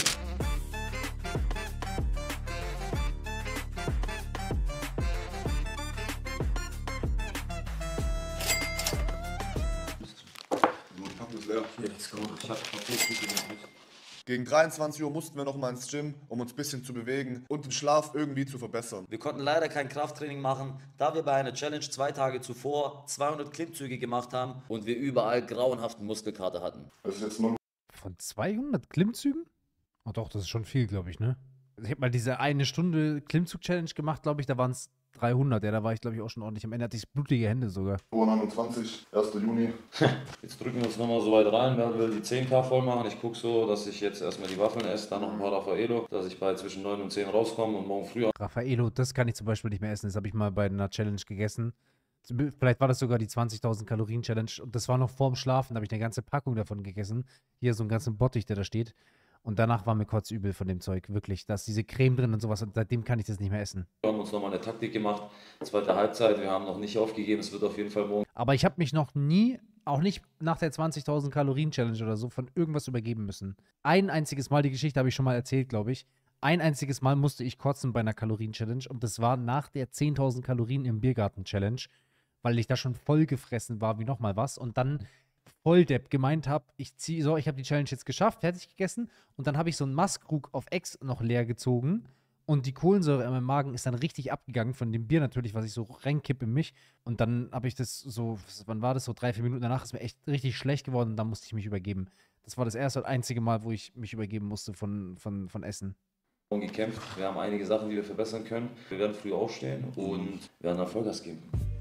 Die Packung ist leer. Hier, let's go. Ich hab Papiertüte mit. Gegen dreiundzwanzig Uhr mussten wir noch mal ins Gym, um uns ein bisschen zu bewegen und den Schlaf irgendwie zu verbessern. Wir konnten leider kein Krafttraining machen, da wir bei einer Challenge zwei Tage zuvor zweihundert Klimmzüge gemacht haben und wir überall grauenhaften Muskelkater hatten. Das ist jetzt nur Von zweihundert Klimmzügen? Oh doch, das ist schon viel, glaube ich, ne? Ich habe mal diese eine Stunde Klimmzug-Challenge gemacht, glaube ich, da waren es dreihundert. Ja, da war ich, glaube ich, auch schon ordentlich. Am Ende hatte ich blutige Hände sogar. neunundzwanzig, erster Juni. Jetzt drücken wir uns nochmal so weit rein, wer will die zehn K voll machen. Ich gucke so, dass ich jetzt erstmal die Waffeln esse, dann noch ein paar Raffaello, dass ich bei zwischen neun und zehn rauskomme und morgen früh. Raffaello, das kann ich zum Beispiel nicht mehr essen. Das habe ich mal bei einer Challenge gegessen. Vielleicht war das sogar die zwanzigtausend Kalorien Challenge. Und das war noch vorm Schlafen. Da habe ich eine ganze Packung davon gegessen. Hier so einen ganzen Bottich, der da steht. Und danach war mir kotzübel von dem Zeug. Wirklich. Da ist diese Creme drin und sowas. Und seitdem kann ich das nicht mehr essen. Wir haben uns nochmal eine Taktik gemacht. Zweite Halbzeit. Wir haben noch nicht aufgegeben. Es wird auf jeden Fall morgen. Aber ich habe mich noch nie, auch nicht nach der zwanzigtausend Kalorien Challenge oder so, von irgendwas übergeben müssen. Ein einziges Mal, die Geschichte habe ich schon mal erzählt, glaube ich. Ein einziges Mal musste ich kotzen bei einer Kalorien Challenge. Und das war nach der zehntausend Kalorien im Biergarten Challenge. Weil ich da schon voll gefressen war wie nochmal was. Und dann Volldepp gemeint habe, ich ziehe so, ich habe die Challenge jetzt geschafft, fertig gegessen. Und dann habe ich so einen Maßkrug auf Ex noch leer gezogen. Und die Kohlensäure in meinem Magen ist dann richtig abgegangen von dem Bier natürlich, was ich so reinkippe in mich. Und dann habe ich das so, wann war das, so drei, vier Minuten danach ist mir echt richtig schlecht geworden und dann musste ich mich übergeben. Das war das erste und einzige Mal, wo ich mich übergeben musste von, von, von Essen. Gekämpft. Wir haben einige Sachen, die wir verbessern können. Wir werden früh aufstehen und werden da Vollgas geben.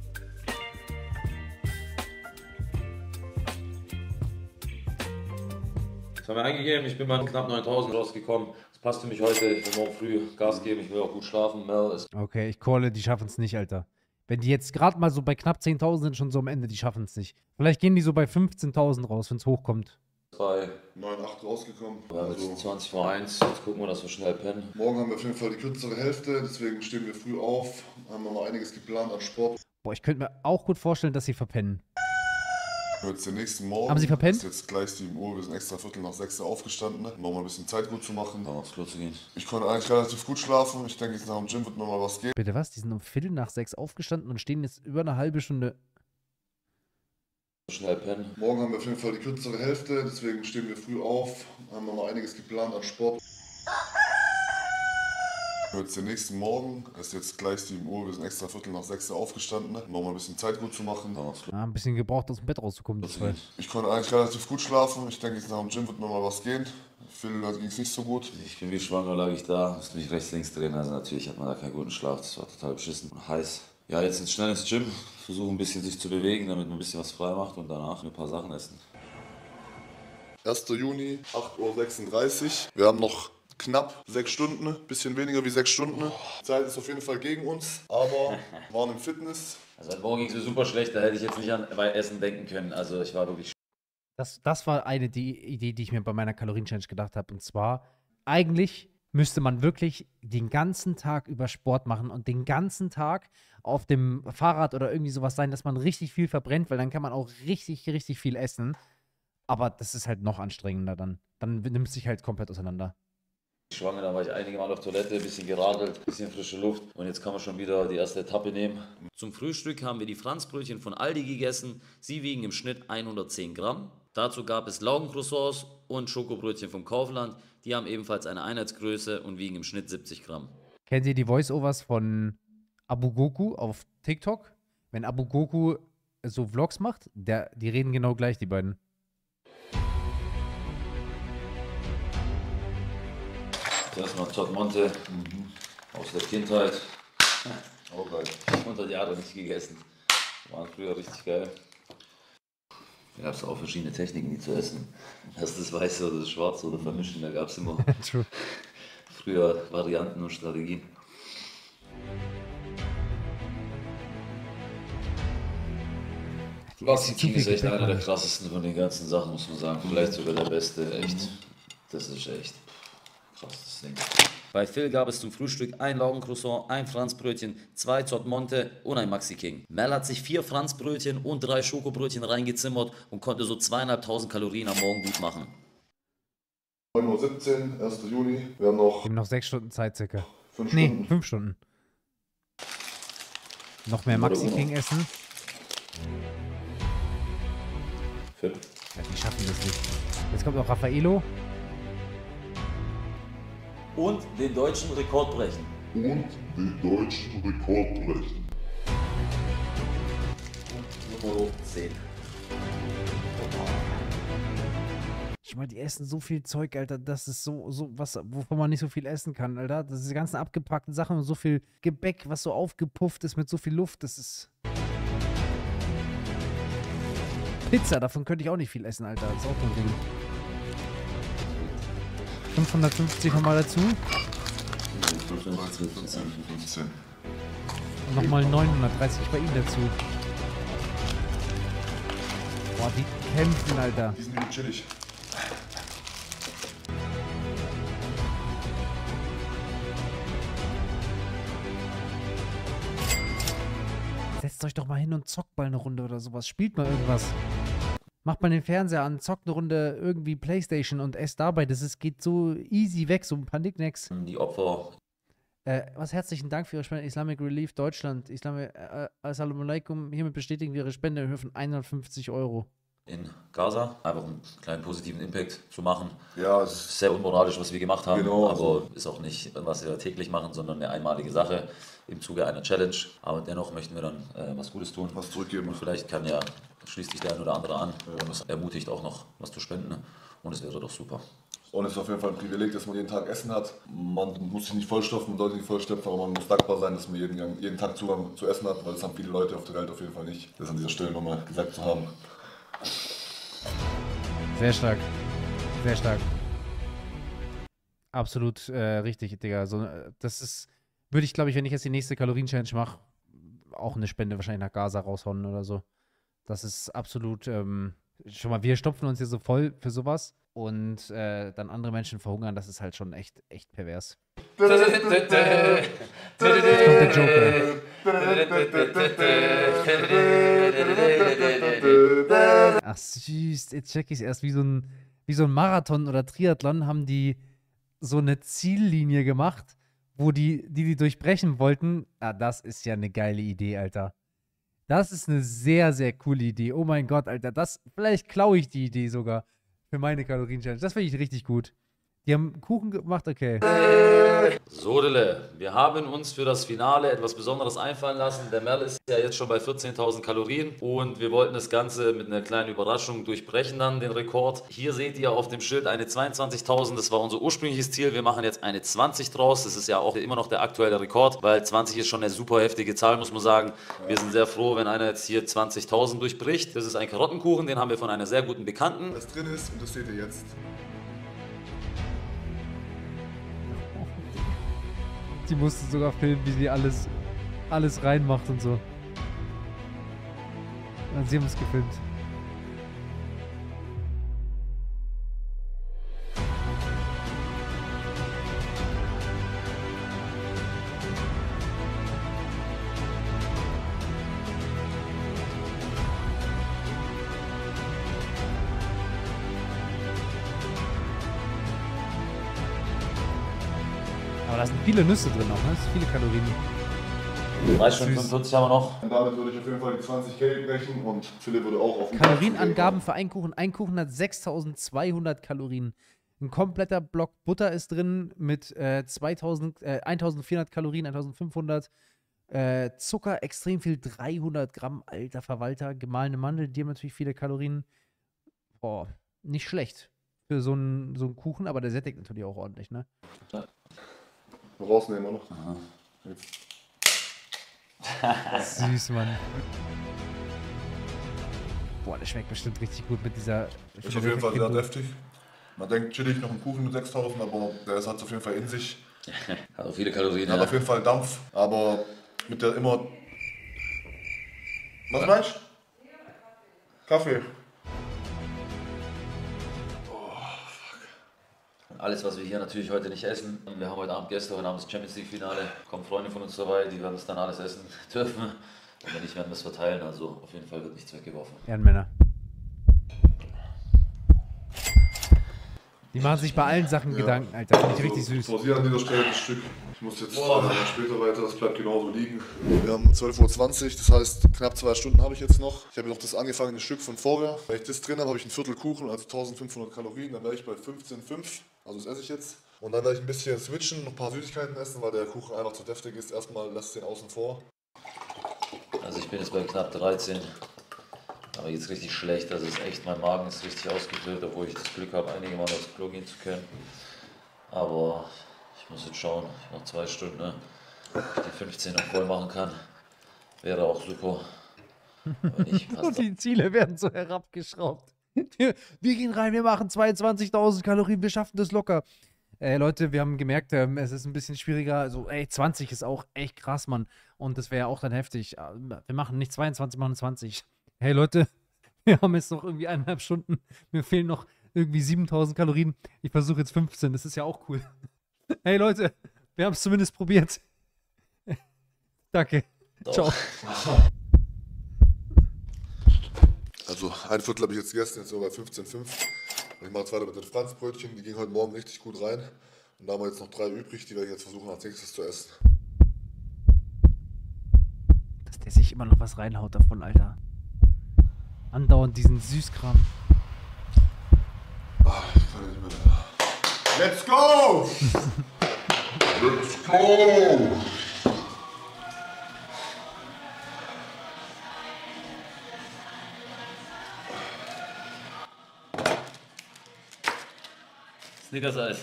Das haben wir eingegeben, ich bin bei knapp neuntausend rausgekommen. Das passt für mich heute, ich will morgen früh Gas geben, ich will auch gut schlafen. Mel ist Okay, ich calle, die schaffen es nicht, Alter. Wenn die jetzt gerade mal so bei knapp zehntausend sind, schon so am Ende, die schaffen es nicht. Vielleicht gehen die so bei fünfzehntausend raus, wenn es hochkommt. Bei neun Komma acht rausgekommen. Wir haben Also, jetzt zwanzig vor eins, jetzt gucken wir, dass wir schnell pennen. morgen haben wir auf jeden Fall die kürzere Hälfte, deswegen stehen wir früh auf, haben noch einiges geplant an Sport. Boah, ich könnte mir auch gut vorstellen, dass sie verpennen. Jetzt den nächsten Morgen. Haben Sie verpennt? Es ist jetzt gleich sieben Uhr, wir sind extra Viertel nach sechs aufgestanden, um noch mal ein bisschen Zeit gut zu machen. Um aufs Klo zu gehen. Ich konnte eigentlich relativ gut schlafen, ich denke, jetzt nach dem Gym wird noch mal was gehen. Bitte was? Die sind um Viertel nach sechs aufgestanden und stehen jetzt über eine halbe Stunde. Schnell pennen. Morgen haben wir auf jeden Fall die kürzere Hälfte, deswegen stehen wir früh auf, haben noch einiges geplant an Sport. Jetzt den nächsten Morgen, es ist jetzt gleich sieben Uhr, wir sind extra Viertel nach sechs aufgestanden, um noch mal ein bisschen Zeit gut zu machen. Ah, ein bisschen gebraucht, aus dem Bett rauszukommen. Das war. Ich konnte eigentlich relativ gut schlafen, ich denke, jetzt nach dem Gym wird noch mal was gehen. Phil ging es nicht so gut. Ich bin wie schwanger, lag ich da, musste mich rechts, links drehen, also natürlich hat man da keinen guten Schlaf, das war total beschissen und heiß. Ja, jetzt ins schnell ins Gym, versuchen ein bisschen sich zu bewegen, damit man ein bisschen was frei macht und danach ein paar Sachen essen. erster Juni, acht Uhr sechsunddreißig. Wir haben noch knapp sechs Stunden, bisschen weniger wie sechs Stunden. Die Zeit ist auf jeden Fall gegen uns, aber waren im Fitness. Also heute Morgen ging es mir super schlecht, da hätte ich jetzt nicht an Essen denken können, also ich war wirklich. Das, das war eine die Idee, die ich mir bei meiner Kalorien-Challenge gedacht habe. Und zwar, eigentlich müsste man wirklich den ganzen Tag über Sport machen und den ganzen Tag auf dem Fahrrad oder irgendwie sowas sein, dass man richtig viel verbrennt, weil dann kann man auch richtig, richtig viel essen. Aber das ist halt noch anstrengender dann. Dann nimmt es sich halt komplett auseinander. Schwanger, da war ich einige Mal auf Toilette, ein bisschen geradelt, ein bisschen frische Luft und jetzt kann man schon wieder die erste Etappe nehmen. Zum Frühstück haben wir die Franzbrötchen von Aldi gegessen. Sie wiegen im Schnitt hundertzehn Gramm. Dazu gab es Laugencroissants und Schokobrötchen vom Kaufland. Die haben ebenfalls eine Einheitsgröße und wiegen im Schnitt siebzig Gramm. Kennt ihr die Voice-Overs von Abu Goku auf TikTok? Wenn Abu Goku so Vlogs macht, der, die reden genau gleich, die beiden. Zuerst mal Todd Monte mhm. aus der Kindheit. Auch geil. hundert Jahre nicht gegessen. Waren früher richtig geil. Da gab es auch verschiedene Techniken, die zu essen. Erst das Weiße oder das Schwarze oder vermischen, da gab es immer früher Varianten und Strategien. Maxi King ist echt einer der krassesten von den ganzen Sachen, muss man sagen. Vielleicht sogar der beste, echt. Das ist echt krasses Ding. Bei Phil gab es zum Frühstück ein Laugencroissant, ein Franzbrötchen, zwei Zott Monte und ein Maxi King. Mel hat sich vier Franzbrötchen und drei Schokobrötchen reingezimmert und konnte so zweieinhalbtausend Kalorien am Morgen gut machen. neun Uhr siebzehn, erster Juni. Wir haben noch, Wir haben noch sechs Stunden Zeit circa. fünf Nee, Stunden. fünf Stunden. Noch mehr Maxi King essen. Phil. Ja, die schaffen das nicht. Jetzt kommt noch Raffaello. Und den deutschen Rekord brechen. Und den deutschen Rekord brechen. Nummer zehn. Ich meine, die essen so viel Zeug, Alter, das ist so, so was, wovon man nicht so viel essen kann, Alter. Das ist die ganzen abgepackten Sachen und so viel Gebäck, was so aufgepufft ist mit so viel Luft, das ist... Pizza, davon könnte ich auch nicht viel essen, Alter. Das ist auch so gut. fünfhundertfünfzig nochmal dazu. fünfzehn. Und nochmal neunhundertdreißig bei ihm dazu. Boah, die kämpfen, Alter. Die sind übel chillig. Setzt euch doch mal hin und zockt mal eine Runde oder sowas. Spielt mal irgendwas. Macht mal den Fernseher an, zockt eine Runde irgendwie Playstation und esst dabei. Das ist, geht so easy weg, so ein paar Nicknacks. Die Opfer. Äh, was herzlichen Dank für Ihre Spende. Islamic Relief Deutschland. Islamic, äh, Assalamu alaikum. Hiermit bestätigen wir Ihre Spende in Höhe von hundertfünfzig Euro. In Gaza, einfach einen kleinen positiven Impact zu machen. Ja, es ist sehr unmoralisch, was wir gemacht haben, genau, aber also. ist auch nicht, was wir täglich machen, sondern eine einmalige Sache im Zuge einer Challenge. Aber dennoch möchten wir dann äh, was Gutes tun. Was zurückgeben. Und vielleicht kann ja, schließt sich der ein oder andere an und es ermutigt auch noch, was zu spenden. Und es wäre doch super. Und es ist auf jeden Fall ein Privileg, dass man jeden Tag Essen hat. Man muss sich nicht vollstopfen, man sollte nicht vollstopfen, aber man muss dankbar sein, dass man jeden, jeden Tag Zugang zu Essen hat, weil das haben viele Leute auf der Welt auf jeden Fall nicht. Das an dieser Stelle nochmal gesagt zu haben. Sehr stark. Sehr stark. Absolut äh, richtig, Digga. So, das ist, würde ich, glaube ich, wenn ich jetzt die nächste Kalorien-Challenge mache, auch eine Spende wahrscheinlich nach Gaza raushauen oder so. Das ist absolut, ähm, schon mal, wir stopfen uns hier so voll für sowas und äh, dann andere Menschen verhungern, das ist halt schon echt, echt pervers. Jetzt kommt der Joker. Ach süß, jetzt check ich's erst. Wie so ein, wie so ein Marathon oder Triathlon haben die so eine Ziellinie gemacht, wo die, die die durchbrechen wollten. Ah, das ist ja eine geile Idee, Alter. Das ist eine sehr, sehr coole Idee. Oh mein Gott, Alter. Das, vielleicht klaue ich die Idee sogar für meine Kalorien-Challenge. Das finde ich richtig gut. Die haben Kuchen gemacht, okay. So, Dille, wir haben uns für das Finale etwas Besonderes einfallen lassen. Der Merl ist ja jetzt schon bei vierzehntausend Kalorien und wir wollten das Ganze mit einer kleinen Überraschung durchbrechen dann, den Rekord. Hier seht ihr auf dem Schild eine zweiundzwanzigtausend, das war unser ursprüngliches Ziel. Wir machen jetzt eine zwanzig draus. Das ist ja auch immer noch der aktuelle Rekord, weil zwanzig ist schon eine super heftige Zahl, muss man sagen. Wir sind sehr froh, wenn einer jetzt hier zwanzigtausend durchbricht. Das ist ein Karottenkuchen, den haben wir von einer sehr guten Bekannten. Was drin ist, und das seht ihr jetzt. Die musste sogar filmen, wie sie alles, alles reinmacht und so. Und sie haben es gefilmt. Aber da sind viele Nüsse drin auch, ne? Das sind viele Kalorien. drei Stunden fünfundvierzig haben wir noch. Und damit würde ich auf jeden Fall die zwanzig K brechen und Philipp würde auch auf den Kalorienangaben für einen Kuchen. Ein Kuchen hat sechstausendzweihundert Kalorien. Ein kompletter Block Butter ist drin mit äh, zweitausend, äh, eintausendvierhundert Kalorien, eintausendfünfhundert. Äh, Zucker extrem viel, dreihundert Gramm, alter Verwalter. Gemahlene Mandeln, die haben natürlich viele Kalorien. Boah, nicht schlecht für so einen so einen Kuchen, aber der sättigt natürlich auch ordentlich, ne? Rausnehmen wir noch. Süß, Mann. Boah, der schmeckt bestimmt richtig gut mit dieser... Ist auf jeden Fall sehr deftig. Man denkt chillig noch einen Kuchen mit sechstausend, aber der hat es auf jeden Fall in sich. Hat auch viele Kalorien. Hat Ja. auf jeden Fall Dampf, aber mit der immer... Was meinst du? Kaffee. Alles, was wir hier natürlich heute nicht essen. Wir haben heute Abend Gäste, heute Abend das Champions League Finale. Kommen Freunde von uns dabei, die werden es dann alles essen dürfen. Und wenn nicht, werden wir es verteilen. Also auf jeden Fall wird nichts weggeworfen. Ehrenmänner. Die machen sich bei allen Sachen Ja. Gedanken, Alter. Finde ich Also, richtig süß. pausieren an dieser Stelle das Stück. Ich muss jetzt äh, später weiter, das bleibt genauso liegen. Wir haben zwölf Uhr zwanzig, das heißt knapp zwei Stunden habe ich jetzt noch. Ich habe noch das angefangene Stück von vorher. Wenn ich das drin habe, habe ich ein Viertel Kuchen, also eintausendfünfhundert Kalorien. Dann wäre ich bei fünfzehn Komma fünf. Also das esse ich jetzt. Und dann werde ich ein bisschen switchen, noch ein paar Süßigkeiten essen, weil der Kuchen einfach zu deftig ist. Erstmal lasse ich den außen vor. Also ich bin jetzt bei knapp dreizehn. Aber jetzt richtig schlecht. Also ist echt, mein Magen ist richtig ausgefüllt, obwohl ich das Glück habe, einige Mal aufs Klo gehen zu können. Aber ich muss jetzt schauen, ich noch zwei Stunden, ne? Ob ich die fünfzehn noch voll machen kann. Wäre auch super. Aber nicht, passt Und die Ziele werden so herabgeschraubt. Wir, wir gehen rein, wir machen zweiundzwanzigtausend Kalorien, wir schaffen das locker. Ey, Leute, wir haben gemerkt, ähm, es ist ein bisschen schwieriger. Also, ey, zwanzig ist auch echt krass, Mann. Und das wäre ja auch dann heftig. Wir machen nicht zweiundzwanzig, wir machen zwanzig. Hey, Leute, wir haben jetzt noch irgendwie eineinhalb Stunden. Mir fehlen noch irgendwie siebentausend Kalorien. Ich versuche jetzt fünfzehn, das ist ja auch cool. Hey, Leute, wir haben es zumindest probiert. Danke. Ciao. Also ein Viertel habe ich jetzt gegessen, jetzt sind wir bei fünfzehn Komma fünf. Und ich mache jetzt weiter mit den Franzbrötchen, die gingen heute Morgen richtig gut rein. Und da haben wir jetzt noch drei übrig, die werde ich jetzt versuchen als nächstes zu essen. Dass der sich immer noch was reinhaut davon, Alter. Andauernd diesen Süßkram. Ach, ich kann nicht mehr. Let's go! Let's go! Snickers-Eis.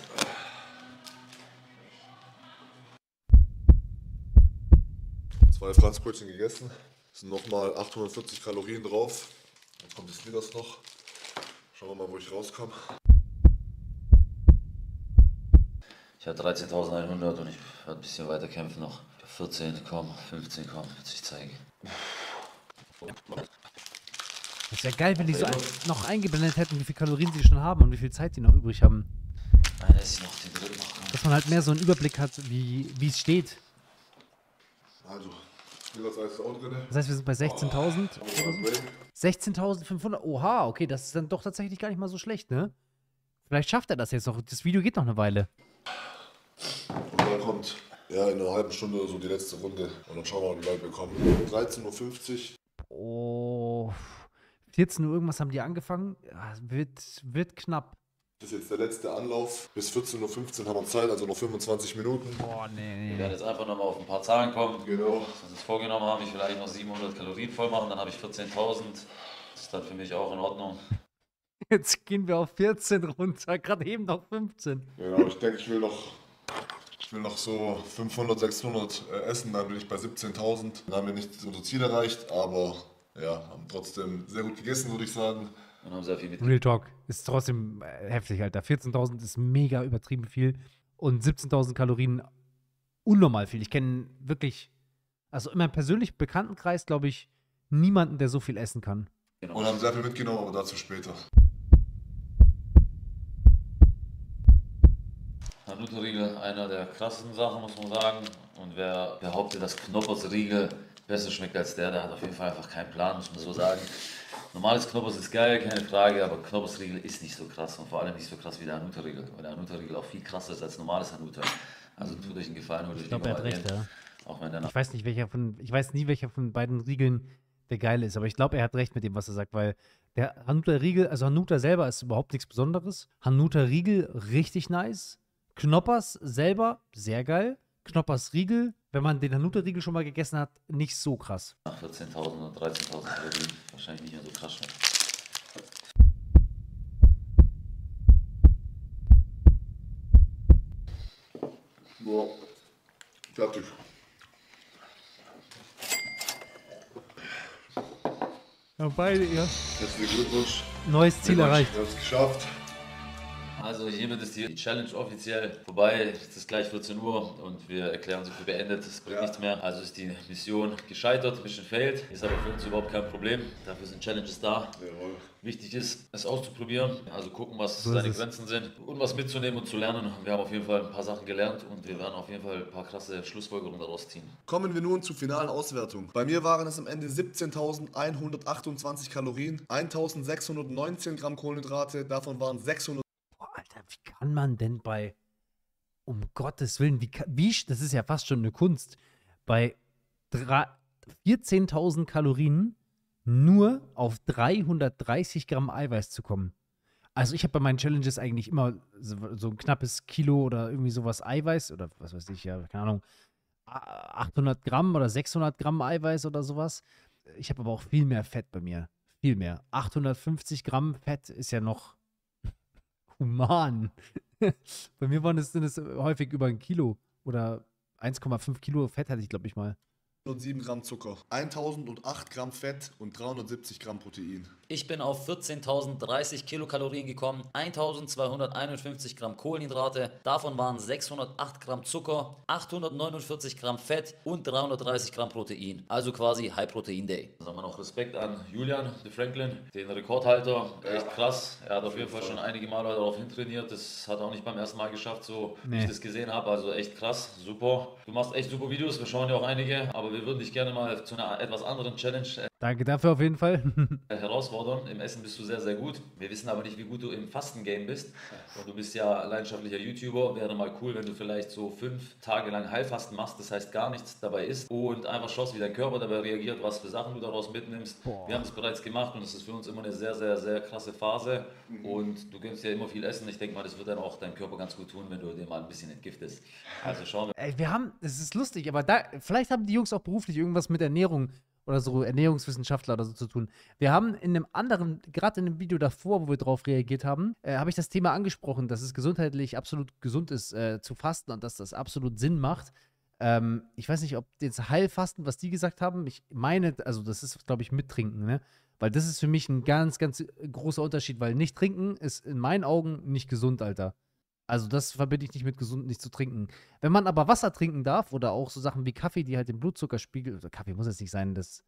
Zwei Franzbrötchen gegessen. Es sind nochmal achthundertvierzig Kalorien drauf. Dann kommt das Snickers noch. Schauen wir mal, wo ich rauskomme. Ich habe dreizehntausendeinhundert und ich werde ein bisschen weiter kämpfen noch. vierzehn, komm, fünfzehn, komm, wird sich zeigen. Das wäre geil, wenn die so ein, noch eingeblendet hätten, wie viel Kalorien sie schon haben und wie viel Zeit die noch übrig haben. Nein, das ist noch den dritten noch. Dass man halt mehr so einen Überblick hat, wie wie es steht. Also, wie das heißt auch drin? Das heißt, wir sind bei sechzehntausend Oh, oder so. sechzehntausendfünfhundert. Oha, okay, das ist dann doch tatsächlich gar nicht mal so schlecht, ne? Vielleicht schafft er das jetzt noch. Das Video geht noch eine Weile. Und dann kommt ja in einer halben Stunde so die letzte Runde. Und dann schauen wir mal, wie weit wir kommen. dreizehn Uhr fünfzig. Oh, vierzehn Uhr irgendwas haben die angefangen. Ja, wird, wird knapp. Das ist jetzt der letzte Anlauf. Bis vierzehn Uhr fünfzehn haben wir Zeit, also noch fünfundzwanzig Minuten. Boah, nee, Wir nee. werden jetzt einfach nochmal auf ein paar Zahlen kommen. Genau. Was wir uns vorgenommen haben, ich will eigentlich noch siebenhundert Kalorien voll machen, dann habe ich vierzehntausend. Das ist dann für mich auch in Ordnung. Jetzt gehen wir auf vierzehn runter, gerade eben noch fünfzehn. Genau, ich denke, ich will noch, ich will noch so fünfhundert, sechshundert äh, essen, dann bin ich bei siebzehntausend. Dann haben wir nicht unser Ziel erreicht, aber ja, haben trotzdem sehr gut gegessen, würde ich sagen. Und haben sehr viel mit. Real Talk ist trotzdem äh, heftig, Alter. vierzehntausend ist mega übertrieben viel und siebzehntausend Kalorien unnormal viel. Ich kenne wirklich, also in meinem persönlichen Bekanntenkreis, glaube ich, niemanden, der so viel essen kann. Genau. Und haben sehr viel mitgenommen, aber dazu später. Hanuta-Riegel, einer der krassesten Sachen, muss man sagen. Und wer behauptet, dass Knoppers Riegel besser schmeckt als der, der hat auf jeden Fall einfach keinen Plan, muss man so sagen. Normales Knoppers ist geil, keine Frage, aber Knoppers Riegel ist nicht so krass und vor allem nicht so krass wie der Hanuta-Riegel, weil der Hanuta-Riegel auch viel krasser ist als normales Hanuta. Also tut euch einen Gefallen, holt euch Ich glaube, er hat recht, ja. Auch wenn der Ich weiß nicht, welcher von, ich weiß nie, welcher von beiden Riegeln der geile ist, aber ich glaube, er hat recht mit dem, was er sagt, weil der Hanuta-Riegel, also Hanuta selber ist überhaupt nichts Besonderes. Hanuta-Riegel richtig nice. Knoppers selber sehr geil. Knoppers Riegel, wenn man den Hanuta-Riegel schon mal gegessen hat, nicht so krass. nach vierzehntausend oder dreizehntausend Kalorien wahrscheinlich nicht mehr so krass schmeckt. Boah, fertig. Ja, beide, ja. Herzlichen Glückwunsch. Neues Ziel erreicht. Wir haben es geschafft. Also hiermit ist die Challenge offiziell vorbei. Es ist gleich vierzehn Uhr und wir erklären sie für beendet. Es bringt Ja. nichts mehr. Also ist die Mission gescheitert, Mission failed. Ist aber für uns überhaupt kein Problem. Dafür sind Challenges da. Jawohl. Wichtig ist, es auszuprobieren, also gucken, was So ist seine es. Grenzen sind und was mitzunehmen und zu lernen. Wir haben auf jeden Fall ein paar Sachen gelernt und wir werden auf jeden Fall ein paar krasse Schlussfolgerungen daraus ziehen. Kommen wir nun zur finalen Auswertung. Bei mir waren es am Ende siebzehntausendeinhundertachtundzwanzig Kalorien, eintausendsechshundertneunzehn Gramm Kohlenhydrate, davon waren sechshundert Boah, Alter, wie kann man denn bei, um Gottes Willen, wie, ka- wie, das ist ja fast schon eine Kunst, bei drei- vierzehntausend Kalorien nur auf dreihundertdreißig Gramm Eiweiß zu kommen. Also ich habe bei meinen Challenges eigentlich immer so, so ein knappes Kilo oder irgendwie sowas Eiweiß oder was weiß ich, ja, keine Ahnung, a- achthundert Gramm oder sechshundert Gramm Eiweiß oder sowas. Ich habe aber auch viel mehr Fett bei mir. Viel mehr. achthundertfünfzig Gramm Fett ist ja noch human. Bei mir waren es, sind es häufig über ein Kilo oder eins Komma fünf Kilo Fett hatte ich, glaube ich, mal. sieben Gramm Zucker, eintausendacht Gramm Fett und dreihundertsiebzig Gramm Protein. Ich bin auf vierzehntausenddreißig Kilokalorien gekommen, eintausendzweihunderteinundfünfzig Gramm Kohlenhydrate, davon waren sechshundertacht Gramm Zucker, achthundertneunundvierzig Gramm Fett und dreihundertdreißig Gramm Protein. Also quasi High Protein Day. Dann haben wir noch Respekt an Julian de Franklin, den Rekordhalter. Echt krass. Er hat auf jeden Fall schon einige Male darauf hintrainiert. Das hat er auch nicht beim ersten Mal geschafft, so wie Nee. ich das gesehen habe. Also echt krass, super. Du machst echt super Videos, wir schauen ja auch einige, aber wir würden dich gerne mal zu einer etwas anderen Challenge äh, Danke dafür auf jeden Fall. herausfordern. Im Essen bist du sehr, sehr gut. Wir wissen aber nicht, wie gut du im Fastengame bist. Und du bist ja leidenschaftlicher YouTuber. Wäre mal cool, wenn du vielleicht so fünf Tage lang Heilfasten machst, das heißt gar nichts dabei isst und einfach schaust, wie dein Körper dabei reagiert, was für Sachen du daraus mitnimmst. Boah. Wir haben es bereits gemacht und es ist für uns immer eine sehr, sehr, sehr krasse Phase. Und du gönnst ja immer viel Essen. Ich denke mal, das wird dann auch deinem Körper ganz gut tun, wenn du dir mal ein bisschen entgiftest. Also schauen wir. Ey, wir haben, es ist lustig, aber da, vielleicht haben die Jungs auch beruflich irgendwas mit Ernährung oder so, Ernährungswissenschaftler oder so zu tun. Wir haben in einem anderen, gerade in dem Video davor, wo wir drauf reagiert haben, äh, habe ich das Thema angesprochen, dass es gesundheitlich absolut gesund ist, äh, zu fasten und dass das absolut Sinn macht. Ähm, ich weiß nicht, ob jetzt Heilfasten, was die gesagt haben, ich meine, also das ist, glaube ich, mit Trinken, ne? Weil das ist für mich ein ganz, ganz großer Unterschied, weil nicht trinken ist in meinen Augen nicht gesund, Alter. Also das verbinde ich nicht mit gesund, nicht zu trinken. Wenn man aber Wasser trinken darf oder auch so Sachen wie Kaffee, die halt den Blutzuckerspiegel, oder Kaffee muss jetzt nicht sein, das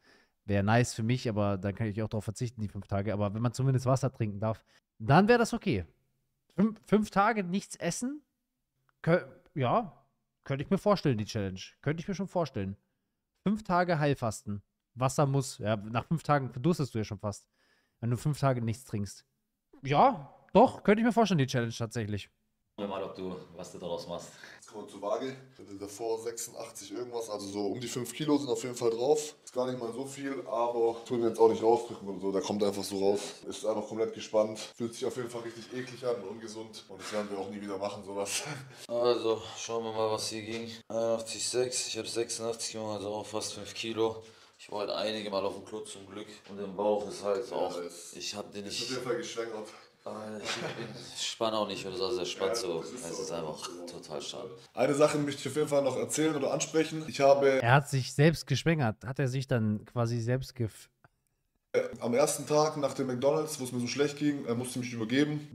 wäre nice für mich, aber dann kann ich auch darauf verzichten, die fünf Tage. Aber wenn man zumindest Wasser trinken darf, dann wäre das okay. Fünf, fünf Tage nichts essen? Kö ja, könnte ich mir vorstellen, die Challenge. Könnte ich mir schon vorstellen. Fünf Tage Heilfasten. Wasser muss, ja, nach fünf Tagen verdurstest du ja schon fast. Wenn du fünf Tage nichts trinkst. Ja, doch, könnte ich mir vorstellen, die Challenge tatsächlich. Schauen wir mal, ob du, was du daraus machst. Jetzt kommen wir zur Waage. Ich hatte davor sechsundachtzig irgendwas, also so um die fünf Kilo sind auf jeden Fall drauf. Ist gar nicht mal so viel, aber tun wir jetzt auch nicht rausdrücken oder so, der kommt einfach so raus. Ist einfach komplett gespannt, fühlt sich auf jeden Fall richtig eklig an und ungesund und das werden wir auch nie wieder machen, sowas. Also, schauen wir mal, was hier ging. einundachtzig Komma sechs, ich habe sechsundachtzig gemacht, also auch fast fünf Kilo. Ich war halt einige Mal auf dem Klo zum Glück und im Bauch ist halt Ja, auch, ist- ich habe den Ist nicht, auf jeden Fall geschwängert. äh, ich bin, ich spann auch nicht oder so, also der spannt Ja, so, das ist es so. ist einfach total schade. Eine Sache möchte ich auf jeden Fall noch erzählen oder ansprechen. Ich habe Er hat sich selbst geschwängert. Hat er sich dann quasi selbst gef... am ersten Tag nach dem McDonalds, wo es mir so schlecht ging, äh, musste ich mich übergeben.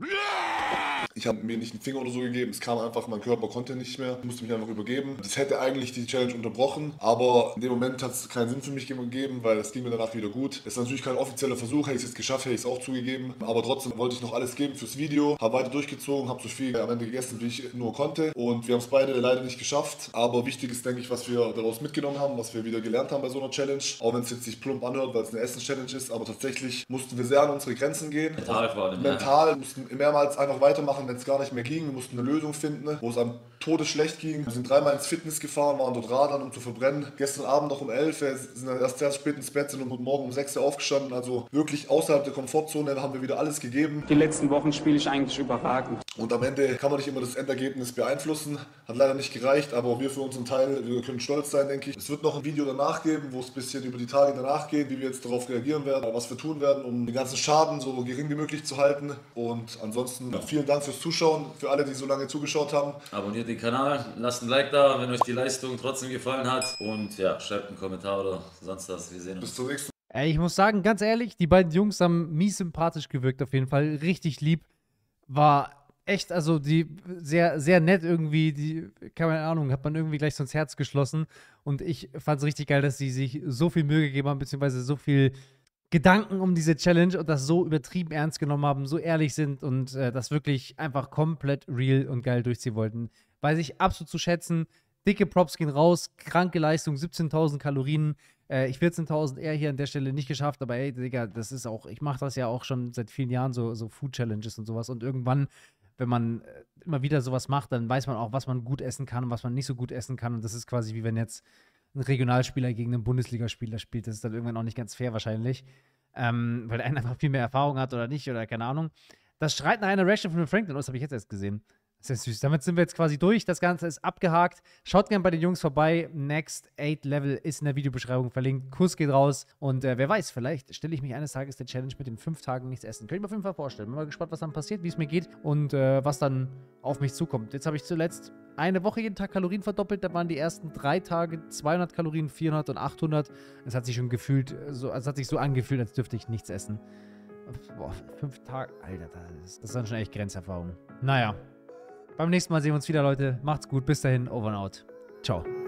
Ich habe mir nicht einen Finger oder so gegeben, es kam einfach, mein Körper konnte nicht mehr, ich musste mich einfach übergeben. Das hätte eigentlich die Challenge unterbrochen, aber in dem Moment hat es keinen Sinn für mich gegeben, weil es ging mir danach wieder gut. Es ist natürlich kein offizieller Versuch, hätte ich es jetzt geschafft, hätte ich es auch zugegeben, aber trotzdem wollte ich noch alles geben fürs Video, habe weiter durchgezogen, habe so viel am Ende gegessen, wie ich nur konnte und wir haben es beide leider nicht geschafft, aber wichtig ist, denke ich, was wir daraus mitgenommen haben, was wir wieder gelernt haben bei so einer Challenge, auch wenn es jetzt sich plump anhört, weil es eine Essen-Challenge ist, aber tatsächlich mussten wir sehr an unsere Grenzen gehen. Mental vor allem, ja. Mental, mussten mehrmals einfach weitermachen, wenn es gar nicht mehr ging. Wir mussten eine Lösung finden, wo es am Tode schlecht ging. Wir sind dreimal ins Fitness gefahren, waren dort radern, um zu verbrennen. Gestern Abend noch um elf, wir sind dann erst sehr spät ins Bett, sind und morgen um sechs aufgestanden. Also wirklich außerhalb der Komfortzone haben wir wieder alles gegeben. Die letzten Wochen spiele ich eigentlich überragend. Und am Ende kann man nicht immer das Endergebnis beeinflussen. Hat leider nicht gereicht, aber wir für unseren Teil, wir können stolz sein, denke ich. Es wird noch ein Video danach geben, wo es ein bisschen über die Tage danach geht, wie wir jetzt darauf reagieren werden, was wir tun werden, um den ganzen Schaden so gering wie möglich zu halten. Und ansonsten vielen Dank fürs Zuschauen, für alle, die so lange zugeschaut haben. Abonniert den Kanal, lasst ein Like da, wenn euch die Leistung trotzdem gefallen hat und ja, schreibt einen Kommentar oder sonst was, wir sehen uns. Bis zum nächsten Mal. Ey, ich muss sagen, ganz ehrlich, die beiden Jungs haben mies sympathisch gewirkt auf jeden Fall. Richtig lieb. War echt, also die sehr, sehr nett irgendwie, die, keine Ahnung, hat man irgendwie gleich so ins Herz geschlossen. Und ich fand es richtig geil, dass sie sich so viel Mühe gegeben haben, beziehungsweise so viel Gedanken um diese Challenge und das so übertrieben ernst genommen haben, so ehrlich sind und äh, das wirklich einfach komplett real und geil durchziehen wollten. Weiß ich absolut zu schätzen. Dicke Props gehen raus, kranke Leistung, siebzehntausend Kalorien. Äh, ich vierzehntausend eher hier an der Stelle nicht geschafft, aber ey, Digga, das ist auch, ich mache das ja auch schon seit vielen Jahren, so, so Food-Challenges und sowas. Und irgendwann, wenn man äh, immer wieder sowas macht, dann weiß man auch, was man gut essen kann und was man nicht so gut essen kann. Und das ist quasi wie wenn jetzt ein Regionalspieler gegen einen Bundesligaspieler spielt. Das ist dann irgendwann auch nicht ganz fair wahrscheinlich, ähm, weil der eine einfach viel mehr Erfahrung hat oder nicht oder keine Ahnung. Das schreit nach einer Reaction von Franklin aus, habe ich jetzt erst gesehen. Das ist ja süß. Damit sind wir jetzt quasi durch. Das Ganze ist abgehakt. Schaut gerne bei den Jungs vorbei. Next eight Level ist in der Videobeschreibung verlinkt. Kuss geht raus. Und äh, wer weiß, vielleicht stelle ich mich eines Tages der Challenge mit den fünf Tagen nichts essen. Könnte ich mir auf jeden Fall vorstellen. Bin mal gespannt, was dann passiert, wie es mir geht und äh, was dann auf mich zukommt. Jetzt habe ich zuletzt eine Woche jeden Tag Kalorien verdoppelt. Da waren die ersten drei Tage zweihundert Kalorien, vierhundert und achthundert. Es hat sich schon gefühlt, so, es hat sich so angefühlt, als dürfte ich nichts essen. Boah, fünf Tage, Alter, das ist, das ist dann schon echt Grenzerfahrung. Naja. Beim nächsten Mal sehen wir uns wieder, Leute. Macht's gut. Bis dahin. Over and out. Ciao.